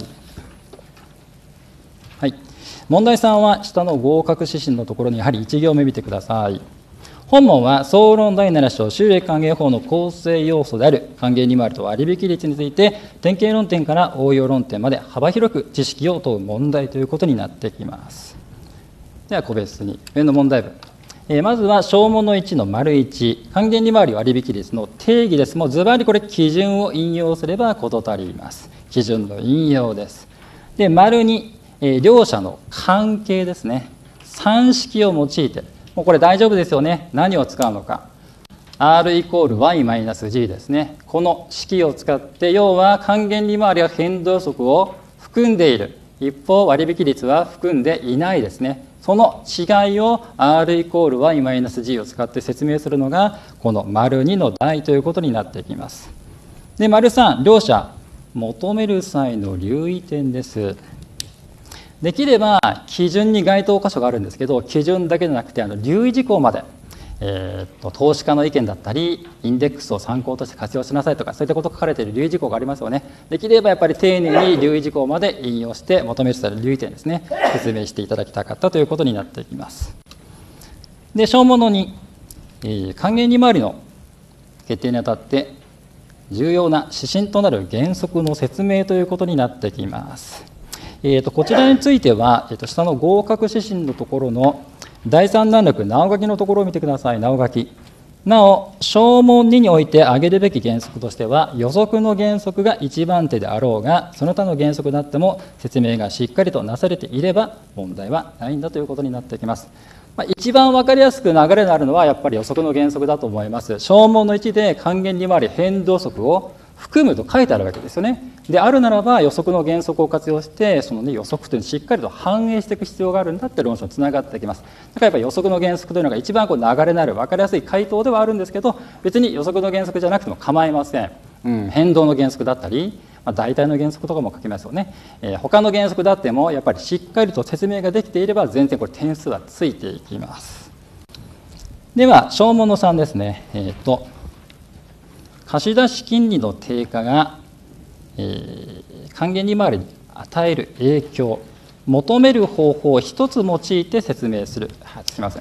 はい、問題3は下の合格指針のところにやはり1行目見てください。本文は総論第7章収益還元法の構成要素である還元利回りと割引率について典型論点から応用論点まで幅広く知識を問う問題ということになってきます。では個別に上の問題文、まずは小問の1の丸1還元利回り割引率の定義です。もうズバリこれ基準を引用すれば事足ります。基準の引用です。で丸2、両者の関係ですね。算式を用いてもうこれ大丈夫ですよね。何を使うのか。R イコール Y-G ですね。この式を使って、要は還元利回りは変動予測を含んでいる。一方、割引率は含んでいないですね。その違いを R イコール Y-G を使って説明するのが、この丸2の題ということになってきます。で、丸3、両者、求める際の留意点です。できれば基準に該当箇所があるんですけど、基準だけじゃなくて留意事項まで、投資家の意見だったりインデックスを参考として活用しなさいとか、そういったことが書かれている留意事項がありますよね。できればやっぱり丁寧に留意事項まで引用して求める際の留意点ですね、説明していただきたかったということになっていきます。で小問の2、還元利回りの決定にあたって重要な指針となる原則の説明ということになってきます。こちらについては、下の合格指針のところの第3段落、なお書きのところを見てください。なお書き。なお、小問2において挙げるべき原則としては、予測の原則が一番手であろうが、その他の原則であっても説明がしっかりとなされていれば問題はないんだということになってきます。一番分かりやすく流れのあるのはやっぱり予測の原則だと思います。小問の1で還元利回り変動則を含むと書いてあるわけですよね。であるならば予測の原則を活用してその、予測というのをしっかりと反映していく必要があるんだって論証につながってきます。だからやっぱり予測の原則というのが一番流れのある分かりやすい回答ではあるんですけど、別に予測の原則じゃなくても構いません。変動の原則だったり、大体の原則とかも書きますよね。他の原則であってもやっぱりしっかりと説明ができていれば全然これ点数はついていきます。では小問の3ですね。貸出金利の低下が、還元利回りに与える影響、求める方法を一つ用いて説明する。すみません。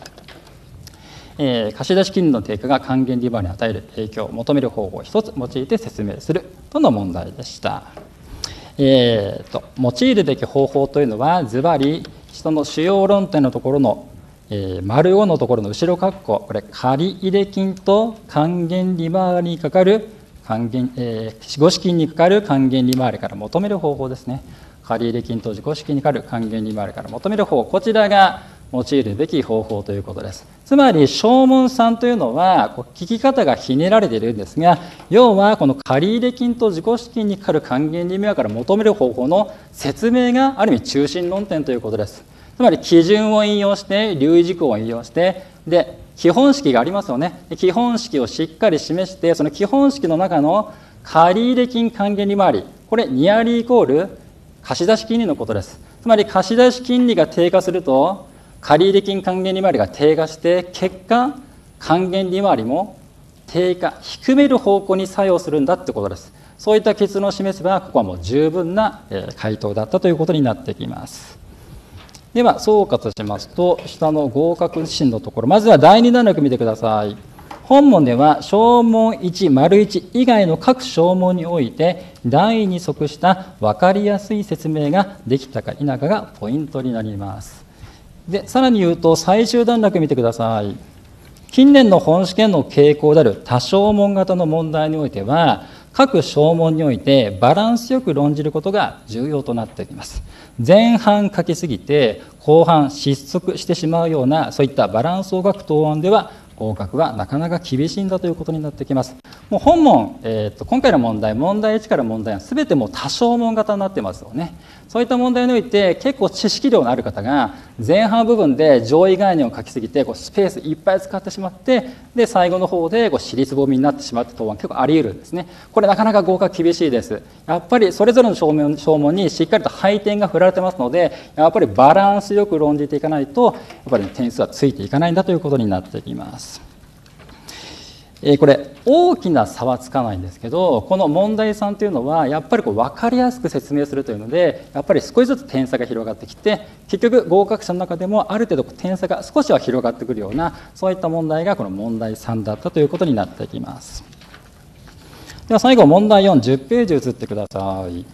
貸出金利の低下が還元利回りに与える影響、求める方法を一つ用いて説明するとの問題でした。用いるべき方法というのはズバリ下の主要論点のところの丸5のところの後ろ括弧、これ借入金と還元利回りにかかる自己資金にかかる還元利回りから求める方法ですね。借入金と自己資金にかかる還元利回りから求める方法、こちらが用いるべき方法ということです。つまり小問3というのは聞き方がひねられているんですが、要はこの借入金と自己資金にかかる還元利回りから求める方法の説明がある意味中心論点ということです。つまり基準を引用して留意事項を引用してで基本式がありますよね。基本式をしっかり示してその基本式の中の借入金還元利回り、これニアリーイコール貸出金利のことです。つまり貸出金利が低下すると借入金還元利回りが低下して結果還元利回りも低下低める方向に作用するんだってことです。そういった結論を示せばここはもう十分な回答だったということになってきます。では総括しますと、下の合格指針のところ、まずは第2段落見てください。本文では小問1、丸1以外の各小問において題に即した分かりやすい説明ができたか否かがポイントになります。でさらに言うと最終段落見てください。近年の本試験の傾向である多小問型の問題においては各小問においてバランスよく論じることが重要となってきます。前半書きすぎて後半失速してしまうようなそういったバランスを書く答案では合格はなかなか厳しいんだということになってきます。もう本問、今回の問題1から問題は全てもう多小問型になってますよね。そういった問題において結構知識量のある方が前半部分で上位概念を書きすぎてスペースいっぱい使ってしまって、で最後の方で尻つぼみになってしまって答案結構あり得るんですね。これなかなか合格厳しいです。やっぱりそれぞれの小問にしっかりと配点が振られてますので、やっぱりバランスよく論じていかないとやっぱり点数はついていかないんだということになってきます。これ大きな差はつかないんですけど、この問題3というのはやっぱり分かりやすく説明するというので、やっぱり少しずつ点差が広がってきて、結局合格者の中でもある程度点差が少しは広がってくるような、そういった問題がこの問題3だったということになってきます。では最後問題4、10ページ移ってください。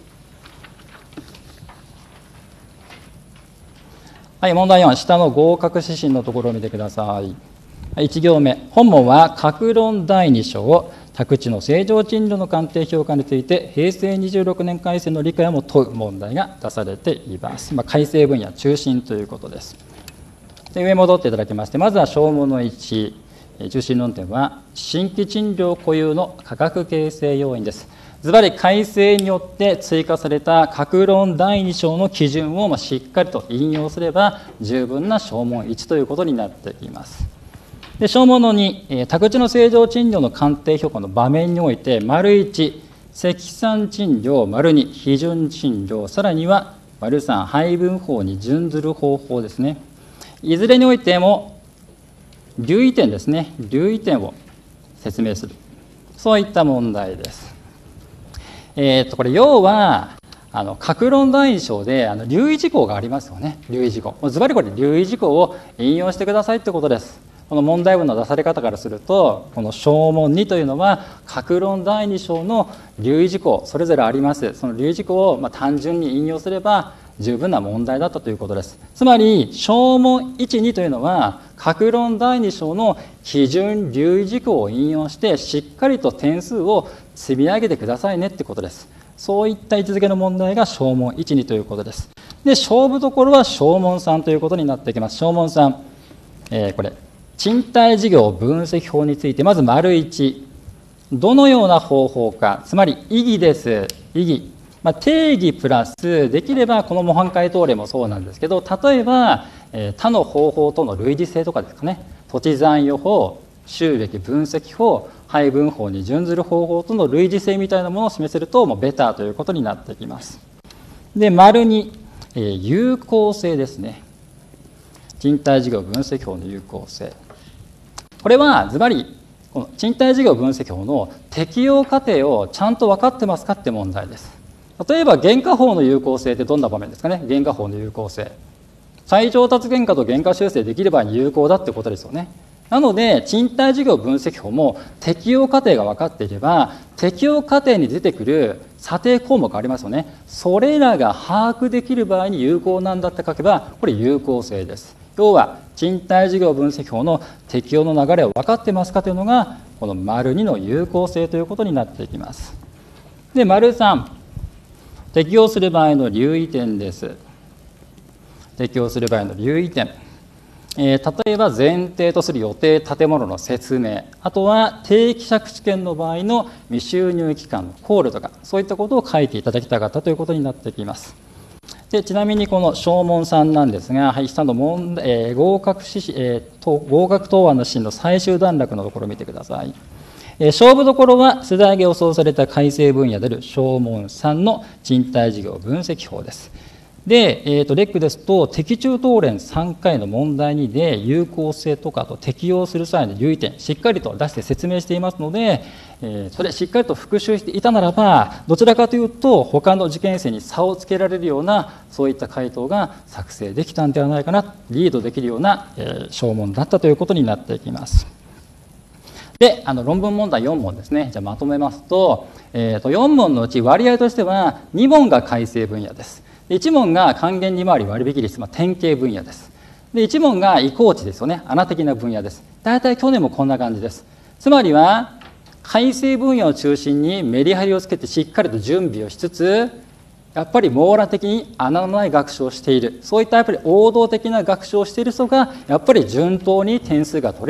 はい、問題4、下の合格指針のところを見てください。1行目、本問は各論第2章、宅地の正常賃料の鑑定評価について平成26年改正の理解を問う問題が出されています。改正分野中心ということです。で、上戻っていただきまして、まずは小問の1、中心論点は新規賃料固有の価格形成要因です。ずばり改正によって追加された各論第2章の基準をしっかりと引用すれば十分な小問1ということになってきます。で、小問の2、宅地の正常賃料の鑑定評価の場面において、1、積算賃料、2、批准賃料、さらには3、配分法に準ずる方法ですね。いずれにおいても、留意点ですね、留意点を説明する。そういった問題です。これ、要は、各論第2章で留意事項がありますよね、留意事項。ずばりこれ、留意事項を引用してくださいということです。この問題文の出され方からすると、この小問2というのは各論第2章の留意事項それぞれあります。その留意事項を単純に引用すれば十分な問題だったということです。つまり小問1、2というのは各論第2章の基準留意事項を引用してしっかりと点数を積み上げてくださいねってことです。そういった位置づけの問題が小問1、2ということです。で、勝負どころは小問3ということになってきます。小問3、これ賃貸事業分析法について、まず1、どのような方法か、つまり意義です。意義。定義プラス、できればこの模範解答例もそうなんですけど、例えば、他の方法との類似性とかですかね、土地残余法、収益分析法、配分法に準ずる方法との類似性みたいなものを示せると、もうベターということになってきます。で、2、有効性ですね。賃貸事業分析法の有効性。これはズバリこの賃貸事業分析法の適用過程をちゃんと分かってますかって問題です。例えば原価法の有効性ってどんな場面ですかね。原価法の有効性、再調達原価と原価修正できる場合に有効だってことですよね。なので賃貸事業分析法も適用過程が分かっていれば、適用過程に出てくる査定項目ありますよね。それらが把握できる場合に有効なんだって書けば、これ有効性です。要は賃貸事業分析法の適用の流れを分かってますかというのがこの2の有効性ということになっていきます。で、3、適用する場合の留意点です。適用する場合の留意点、例えば前提とする予定建物の説明、あとは定期借地権の場合の未収入期間の考慮とか、そういったことを書いていただきたかったということになってきます。で、ちなみにこの小問3なんですが、下の合格答案の指針の最終段落のところを見てください。勝負どころは世代が予想された改正分野である小問3の賃貸事業分析法です。で、レックですと適中答練3回の問題2で有効性とかと適用する際の留意点しっかりと出して説明していますので、それしっかりと復習していたならば、どちらかというと他の受験生に差をつけられるようなそういった回答が作成できたんではないかな、リードできるような小問だったということになっていきます。で、論文問題4問ですね。じゃあまとめますと、4問のうち割合としては2問が改正分野です。1問が還元利回り割引率、典型分野です。で、1問が移行値ですよね。穴的な分野です。大体去年もこんな感じです。つまりは改正分野を中心にメリハリをつけてしっかりと準備をしつつ、やっぱり網羅的に穴のない学習をしている、そういったやっぱり王道的な学習をしている人がやっぱり順当に点数が取れる、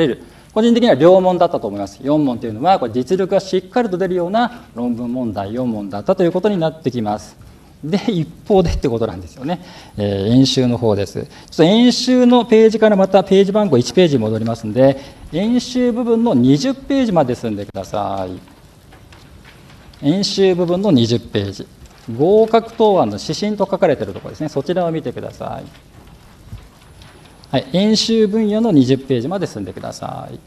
個人的には両問だったと思います。4問というのはこれ実力がしっかりと出るような論文問題4問だったということになってきます。で一方でってことなんですよね。演習の方です。ちょっと演習のページからまたページ番号1ページに戻りますので、演習部分の20ページまで進んでください。演習部分の20ページ、合格答案の指針と書かれているところですね。そちらを見てください。はい、演習分野の20ページまで進んでください。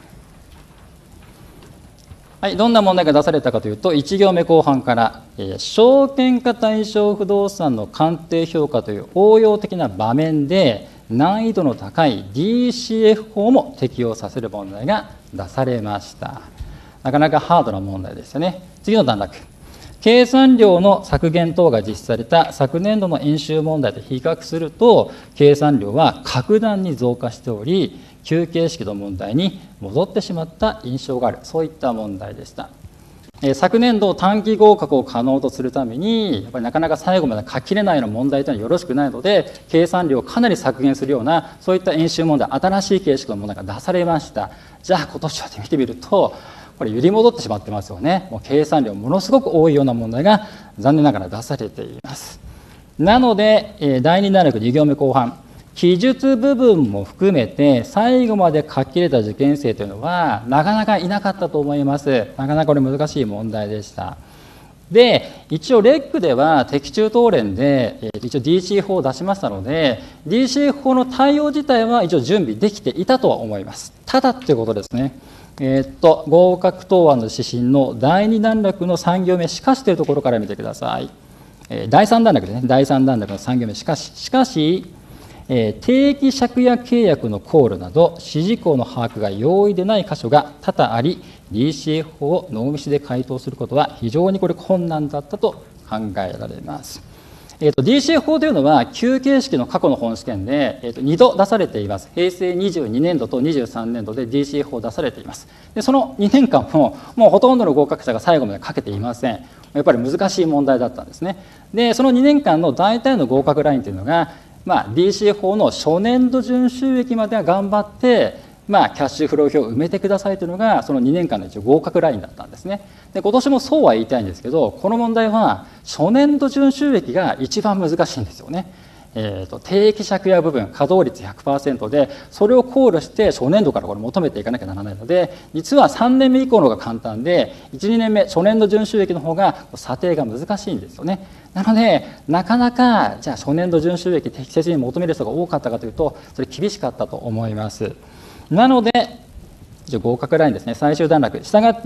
はい、どんな問題が出されたかというと、1行目後半から、証券化対象不動産の鑑定評価という応用的な場面で難易度の高い DCF 法も適用させる問題が出されました。なかなかハードな問題ですよね。次の段落、計算量の削減等が実施された昨年度の演習問題と比較すると、計算量は格段に増加しており、旧形式の問題に戻ってしまった印象がある、そういった問題でした。昨年度短期合格を可能とするためにやっぱりなかなか最後まで書ききれないような問題というのはよろしくないので、計算量をかなり削減するようなそういった演習問題、新しい形式の問題が出されました。じゃあ今年は見てみるとこれ揺り戻ってしまってますよね。もう計算量ものすごく多いような問題が残念ながら出されています。なので第2段落2行目後半、記述部分も含めて最後まで書き入れた受験生というのはなかなかいなかったと思います。なかなかこれ難しい問題でした。で一応レックでは的中答練で一応 DC 法を出しましたので、 DC 法の対応自体は一応準備できていたとは思います。ただということですね。合格答案の指針の第2段落の3行目しかしというところから見てください。第3段落ですね。第3段落の3行目しかし定期借約契約の考慮など指示項の把握が容易でない箇所が多々あり、 DCF 法をノーミスで回答することは非常にこれ困難だったと考えられます。DCF 法というのは旧形式の過去の本試験で、2度出されています。平成22年度と23年度で DCF 法を出されています。でその2年間もうほとんどの合格者が最後まで書けていません。やっぱり難しい問題だったんですね。でその2年間の大体の合格ラインというのが、DCF 法の初年度準収益までは頑張って、キャッシュフロー表を埋めてくださいというのがその2年間の一応合格ラインだったんですね。で今年もそうは言いたいんですけど、この問題は初年度準収益が一番難しいんですよね。定期借家部分稼働率 100% でそれを考慮して初年度からこれ求めていかなきゃならないので、実は3年目以降の方が簡単で 1,2 年目初年度準収益の方が査定が難しいんですよね。なのでなかなかじゃあ初年度準収益適切に求める人が多かったかというとそれ厳しかったと思います。なので合格ラインですね、最終段落、したがって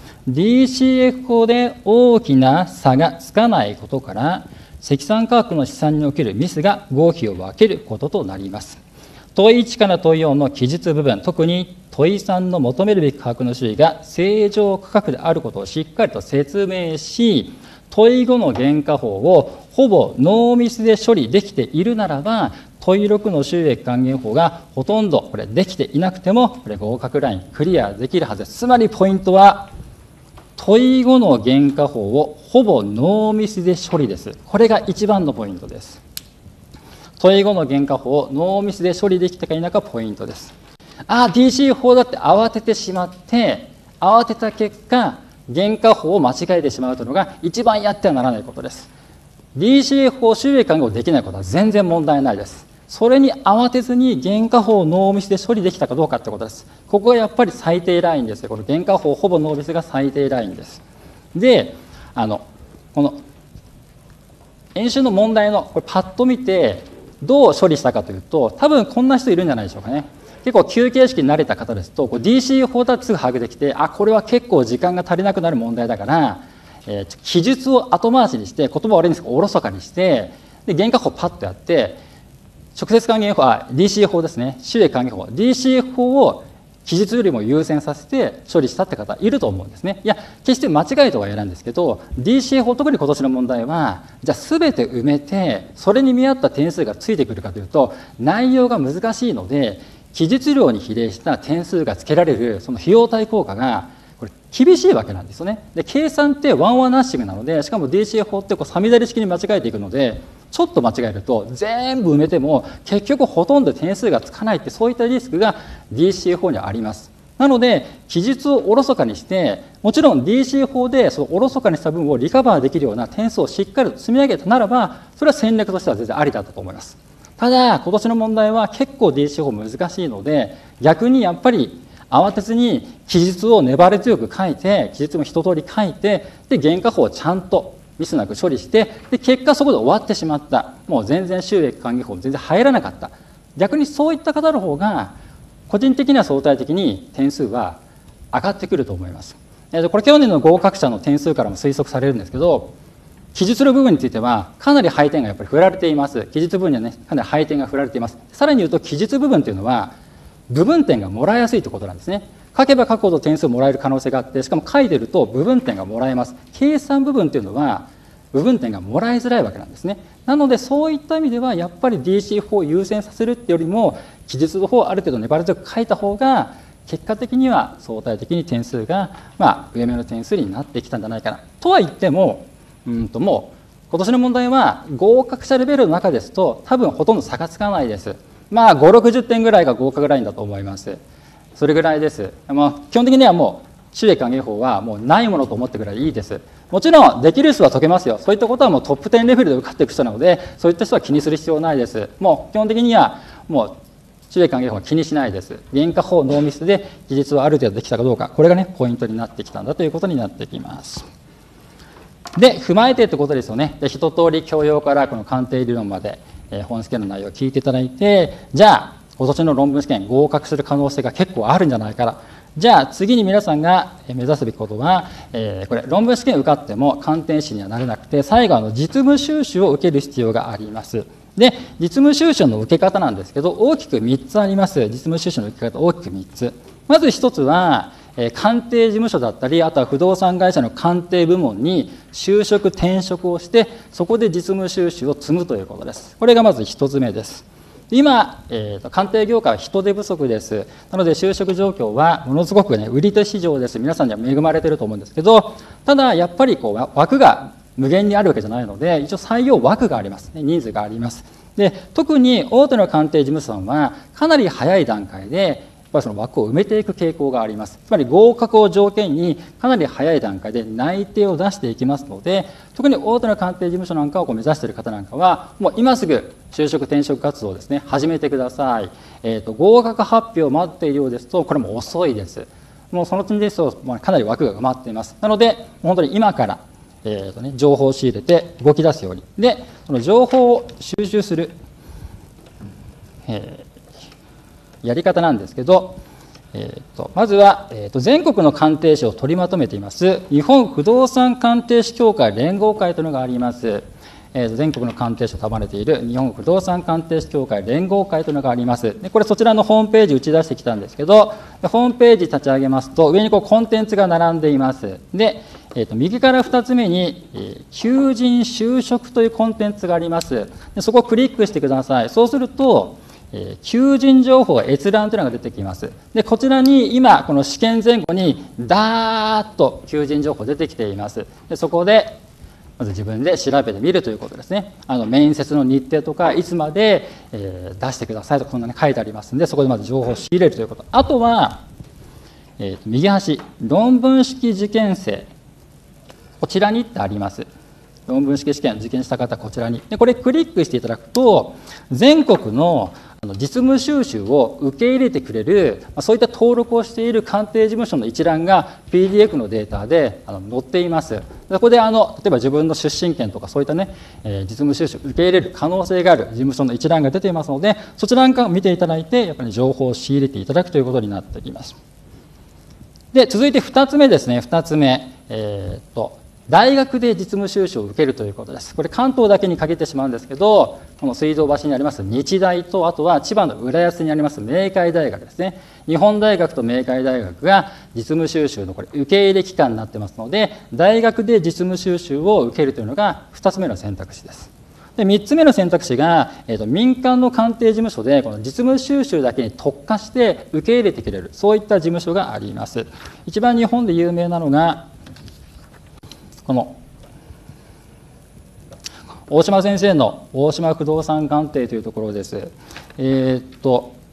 DCF 法で大きな差がつかないことから積算価格の試算におけるミスが合否を分けることとなります。問1から問4の記述部分、特に問3の求めるべき価格の種類が正常価格であることをしっかりと説明し、問5の原価法をほぼノーミスで処理できているならば、問6の収益還元法がほとんどこれできていなくてもこれ合格ラインクリアできるはずです。つまりポイントは問5の原価法をほぼノーミスで処理です。これが一番のポイントです。問5の原価法をノーミスで処理できたか否かポイントです。DC 法だって慌ててしまって慌てた結果原価法を間違えてしまうというのが一番やってはならないことです。DC 法収益還元をできないことは全然問題ないです。それに慌てずに原価法をノーミスで処理できたかどうかということです。ここがやっぱり最低ラインですよ。この原価法ほぼノーミスが最低ラインです。で、この演習の問題のこれパッと見てどう処理したかというと、多分こんな人いるんじゃないでしょうかね。結構旧形式に慣れた方ですとDC 法だってすぐ把握できて、これは結構時間が足りなくなる問題だから、記述を後回しにして言葉悪いんですけどおろそかにしてで原価法をパッとやって直接還元法DC 法ですね、収益還元法 DC 法を記述よりも優先させて処理したって方いると思うんですね。いや決して間違いとは言えないんですけど DC 法特に今年の問題はじゃあ全て埋めてそれに見合った点数がついてくるかというと内容が難しいので記述量に比例した点数がつけられるその費用対効果がこれ厳しいわけなんですよね。で計算ってワンワンナッシングなのでしかも DC 法ってさみだれ式に間違えていくのでちょっと間違えると全部埋めても結局ほとんど点数がつかないってそういったリスクが DC 法にはあります。 なので記述をおろそかにして、もちろん DC 法でそのおろそかにした分をリカバーできるような点数をしっかりと積み上げたならば、それは戦略としては全然ありだったと思います。ただ今年の問題は結構 DC 法難しいので、逆にやっぱり慌てずに記述を粘り強く書いて、記述も一通り書いて、で原価法をちゃんとミスなく処理して、で結果そこで終わってしまった、もう全然収益還元法全然入らなかった、逆にそういった方の方が個人的には相対的に点数は上がってくると思います。これ去年の合格者の点数からも推測されるんですけど、記述の部分についてはかなり配点がやっぱり振られています。記述部分にはねかなり配点が振られています。さらに言うと記述部分というのは部分点がもらいやすいということなんですね。書けば書くほど点数をもらえる可能性があって、しかも書いてると部分点がもらえます。計算部分というのは部分点がもらいづらいわけなんですね。なのでそういった意味ではやっぱり DC 法を優先させるってよりも、記述の方をある程度粘り強く書いた方が結果的には相対的に点数が上目の点数になってきたんじゃないかなとは言っても、もう今年の問題は合格者レベルの中ですと多分ほとんど差がつかないです。5、60点ぐらいが合格ラインだと思います。それぐらいです。基本的にはもう収益還元法はもうないものと思ってくらいいいです。もちろんできる人は解けますよ。そういったことはもうトップ10レベルで受かっていく人なので、そういった人は気にする必要ないです。もう基本的にはもう収益還元法は気にしないです。原価法ノーミスで記述はある程度できたかどうか、これがねポイントになってきたんだということになってきます。で踏まえてってことですよね。で一通り教養からこの鑑定理論まで、本試験の内容を聞いていただいて、じゃあ今年の論文試験合格する可能性が結構あるんじゃないかな。じゃあ次に皆さんが目指すべきことは、これ論文試験受かっても鑑定士にはなれなくて、最後実務修習を受ける必要があります。で実務修習の受け方なんですけど、大きく3つあります。実務修習の受け方大きく3つ。まず1つは鑑定事務所だったり、あとは不動産会社の鑑定部門に就職転職をして、そこで実務修習を積むということです。これがまず1つ目です。今、鑑定業界は人手不足です。なので就職状況はものすごく売り手市場です。皆さんには恵まれていると思うんですけど、ただやっぱり枠が無限にあるわけじゃないので、一応採用枠があります。人数があります。で特に大手の鑑定事務所さんはかなり早い段階でやっぱりその枠を埋めていく傾向があります。つまり合格を条件にかなり早い段階で内定を出していきますので、特に大手の鑑定事務所なんかを目指している方なんかはもう今すぐ就職転職活動をですね始めてください。合格発表を待っているようですとこれも遅いです。もうその点ですとかなり枠が埋まっています。なので本当に今から情報を仕入れて動き出すように。でその情報を収集する、やり方なんですけど、まずは、全国の鑑定士を取りまとめています日本不動産鑑定士協会連合会というのがあります。全国の鑑定士を束ねている日本不動産鑑定士協会連合会というのがあります。でこれそちらのホームページ打ち出してきたんですけど、ホームページ立ち上げますと上にコンテンツが並んでいます。で右から2つ目に求人就職というコンテンツがあります。でそこをクリックしてください。そうすると求人情報閲覧というのが出てきます。でこちらに今この試験前後にダーッと求人情報出てきています。でそこでまず自分で調べてみるということですね。面接の日程とかいつまで、出してくださいとこんなに書いてありますので、そこでまず情報を仕入れるということ。あとは、右端論文式受験生こちらにってあります。論文式試験を受験した方はこちらに。でこれクリックしていただくと全国の実務修習を受け入れてくれるそういった登録をしている鑑定事務所の一覧が PDF のデータで載っています。そこで例えば自分の出身県とかそういったね実務修習を受け入れる可能性がある事務所の一覧が出ていますので、そちらなんかを見ていただいてやっぱり情報を仕入れていただくということになってきます。で続いて2つ目ですね。2つ目、大学で実務修習を受けるということです。これ関東だけに限ってしまうんですけど、この水道橋にあります日大と、あとは千葉の浦安にあります明海大学ですね。日本大学と明海大学が実務修習のこれ受け入れ機関になってますので、大学で実務修習を受けるというのが2つ目の選択肢です。で3つ目の選択肢が、民間の鑑定事務所でこの実務修習だけに特化して受け入れてくれる、そういった事務所があります。一番日本で有名なのがこの大島先生の大島不動産鑑定というところです。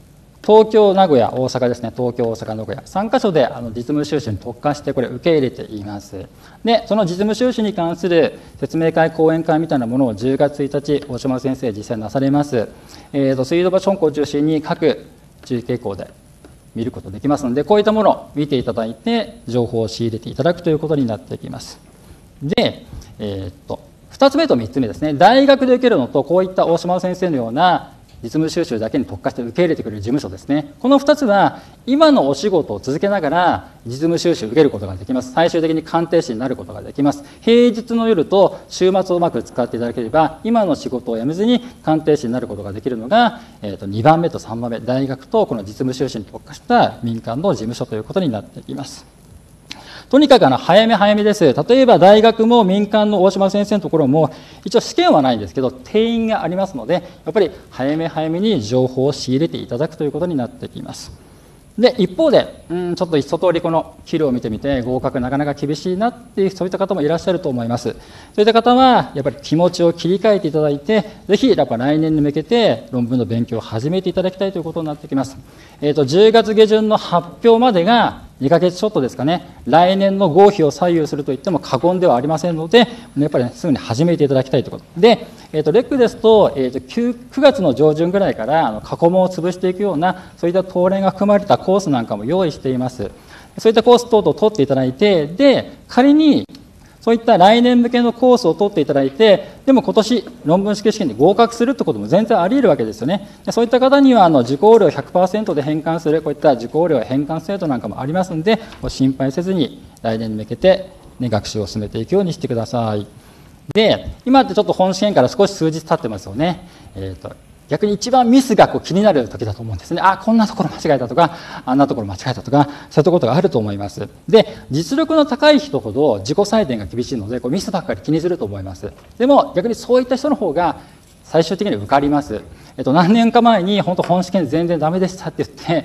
東京、名古屋、大阪ですね、東京、大阪、名古屋、3カ所で実務修習に特化してこれ受け入れています。で、その実務修習に関する説明会、講演会みたいなものを10月1日、大島先生実際なされます。水道橋本校を中心に各中継校で見ることできますので、こういったものを見ていただいて、情報を仕入れていただくということになってきます。で、2つ目と3つ目ですね、大学で受けるのと、こういった大島先生のような実務修習だけに特化して受け入れてくれる事務所ですね。この2つは今のお仕事を続けながら実務修習を受けることができます。最終的に鑑定士になることができます。平日の夜と週末をうまく使っていただければ今の仕事を辞めずに鑑定士になることができるのが、2番目と3番目、大学とこの実務修習に特化した民間の事務所ということになってきます。とにかく早め早めです。例えば大学も民間の大島先生のところも一応試験はないんですけど定員がありますので、やっぱり早め早めに情報を仕入れていただくということになってきます。で、一方でちょっと一通りこの資料を見てみて合格なかなか厳しいなっていうそういった方もいらっしゃると思います。そういった方はやっぱり気持ちを切り替えていただいて、ぜひやっぱ来年に向けて論文の勉強を始めていただきたいということになってきます。10月下旬の発表までが2ヶ月ちょっとですかね、来年の合否を左右するといっても過言ではありませんので、やっぱり、すぐに始めていただきたいということで、レックですと、9月の上旬ぐらいから過去問を潰していくような、そういった答練が含まれたコースなんかも用意しています。そういったコース等々を取っていただいて、で、仮にそういった来年向けのコースを取っていただいて、でも今年論文試験試験で合格するってことも全然あり得るわけですよね。そういった方には受講料 100% で返還する、こういった受講料返還制度なんかもありますので、心配せずに来年に向けて、学習を進めていくようにしてください。で、今ってちょっと本試験から少し数日経ってますよね。逆に一番ミスが気になる時だと思うんですね。あ、こんなところ間違えたとか、あんなところ間違えたとか、そういったことがあると思います。で、実力の高い人ほど自己採点が厳しいので、ミスばっかり気にすると思います。でも逆にそういった人の方が最終的に受かります。何年か前に本当本試験全然ダメでしたって言って、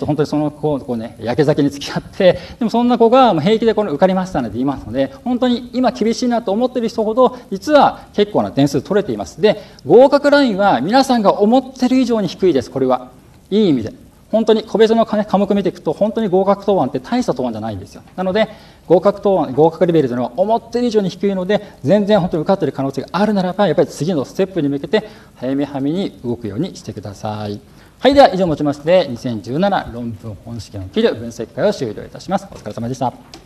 本当にその子ね、やけ酒に付き合って、でもそんな子が平気で受かりましたので言いますので、本当に今厳しいなと思っている人ほど実は結構な点数取れています。で、合格ラインは皆さんが思っている以上に低いです。これはいい意味で。本当に個別の科目見ていくと本当に合格答案って大した答案じゃないんですよ。なので合格レベルというのは思っている以上に低いので、全然本当に受かっている可能性があるならば、やっぱり次のステップに向けて早め早めに動くようにしてください。はい、では以上をもちまして2017論文本試験を切る分析会を終了いたします。お疲れ様でした。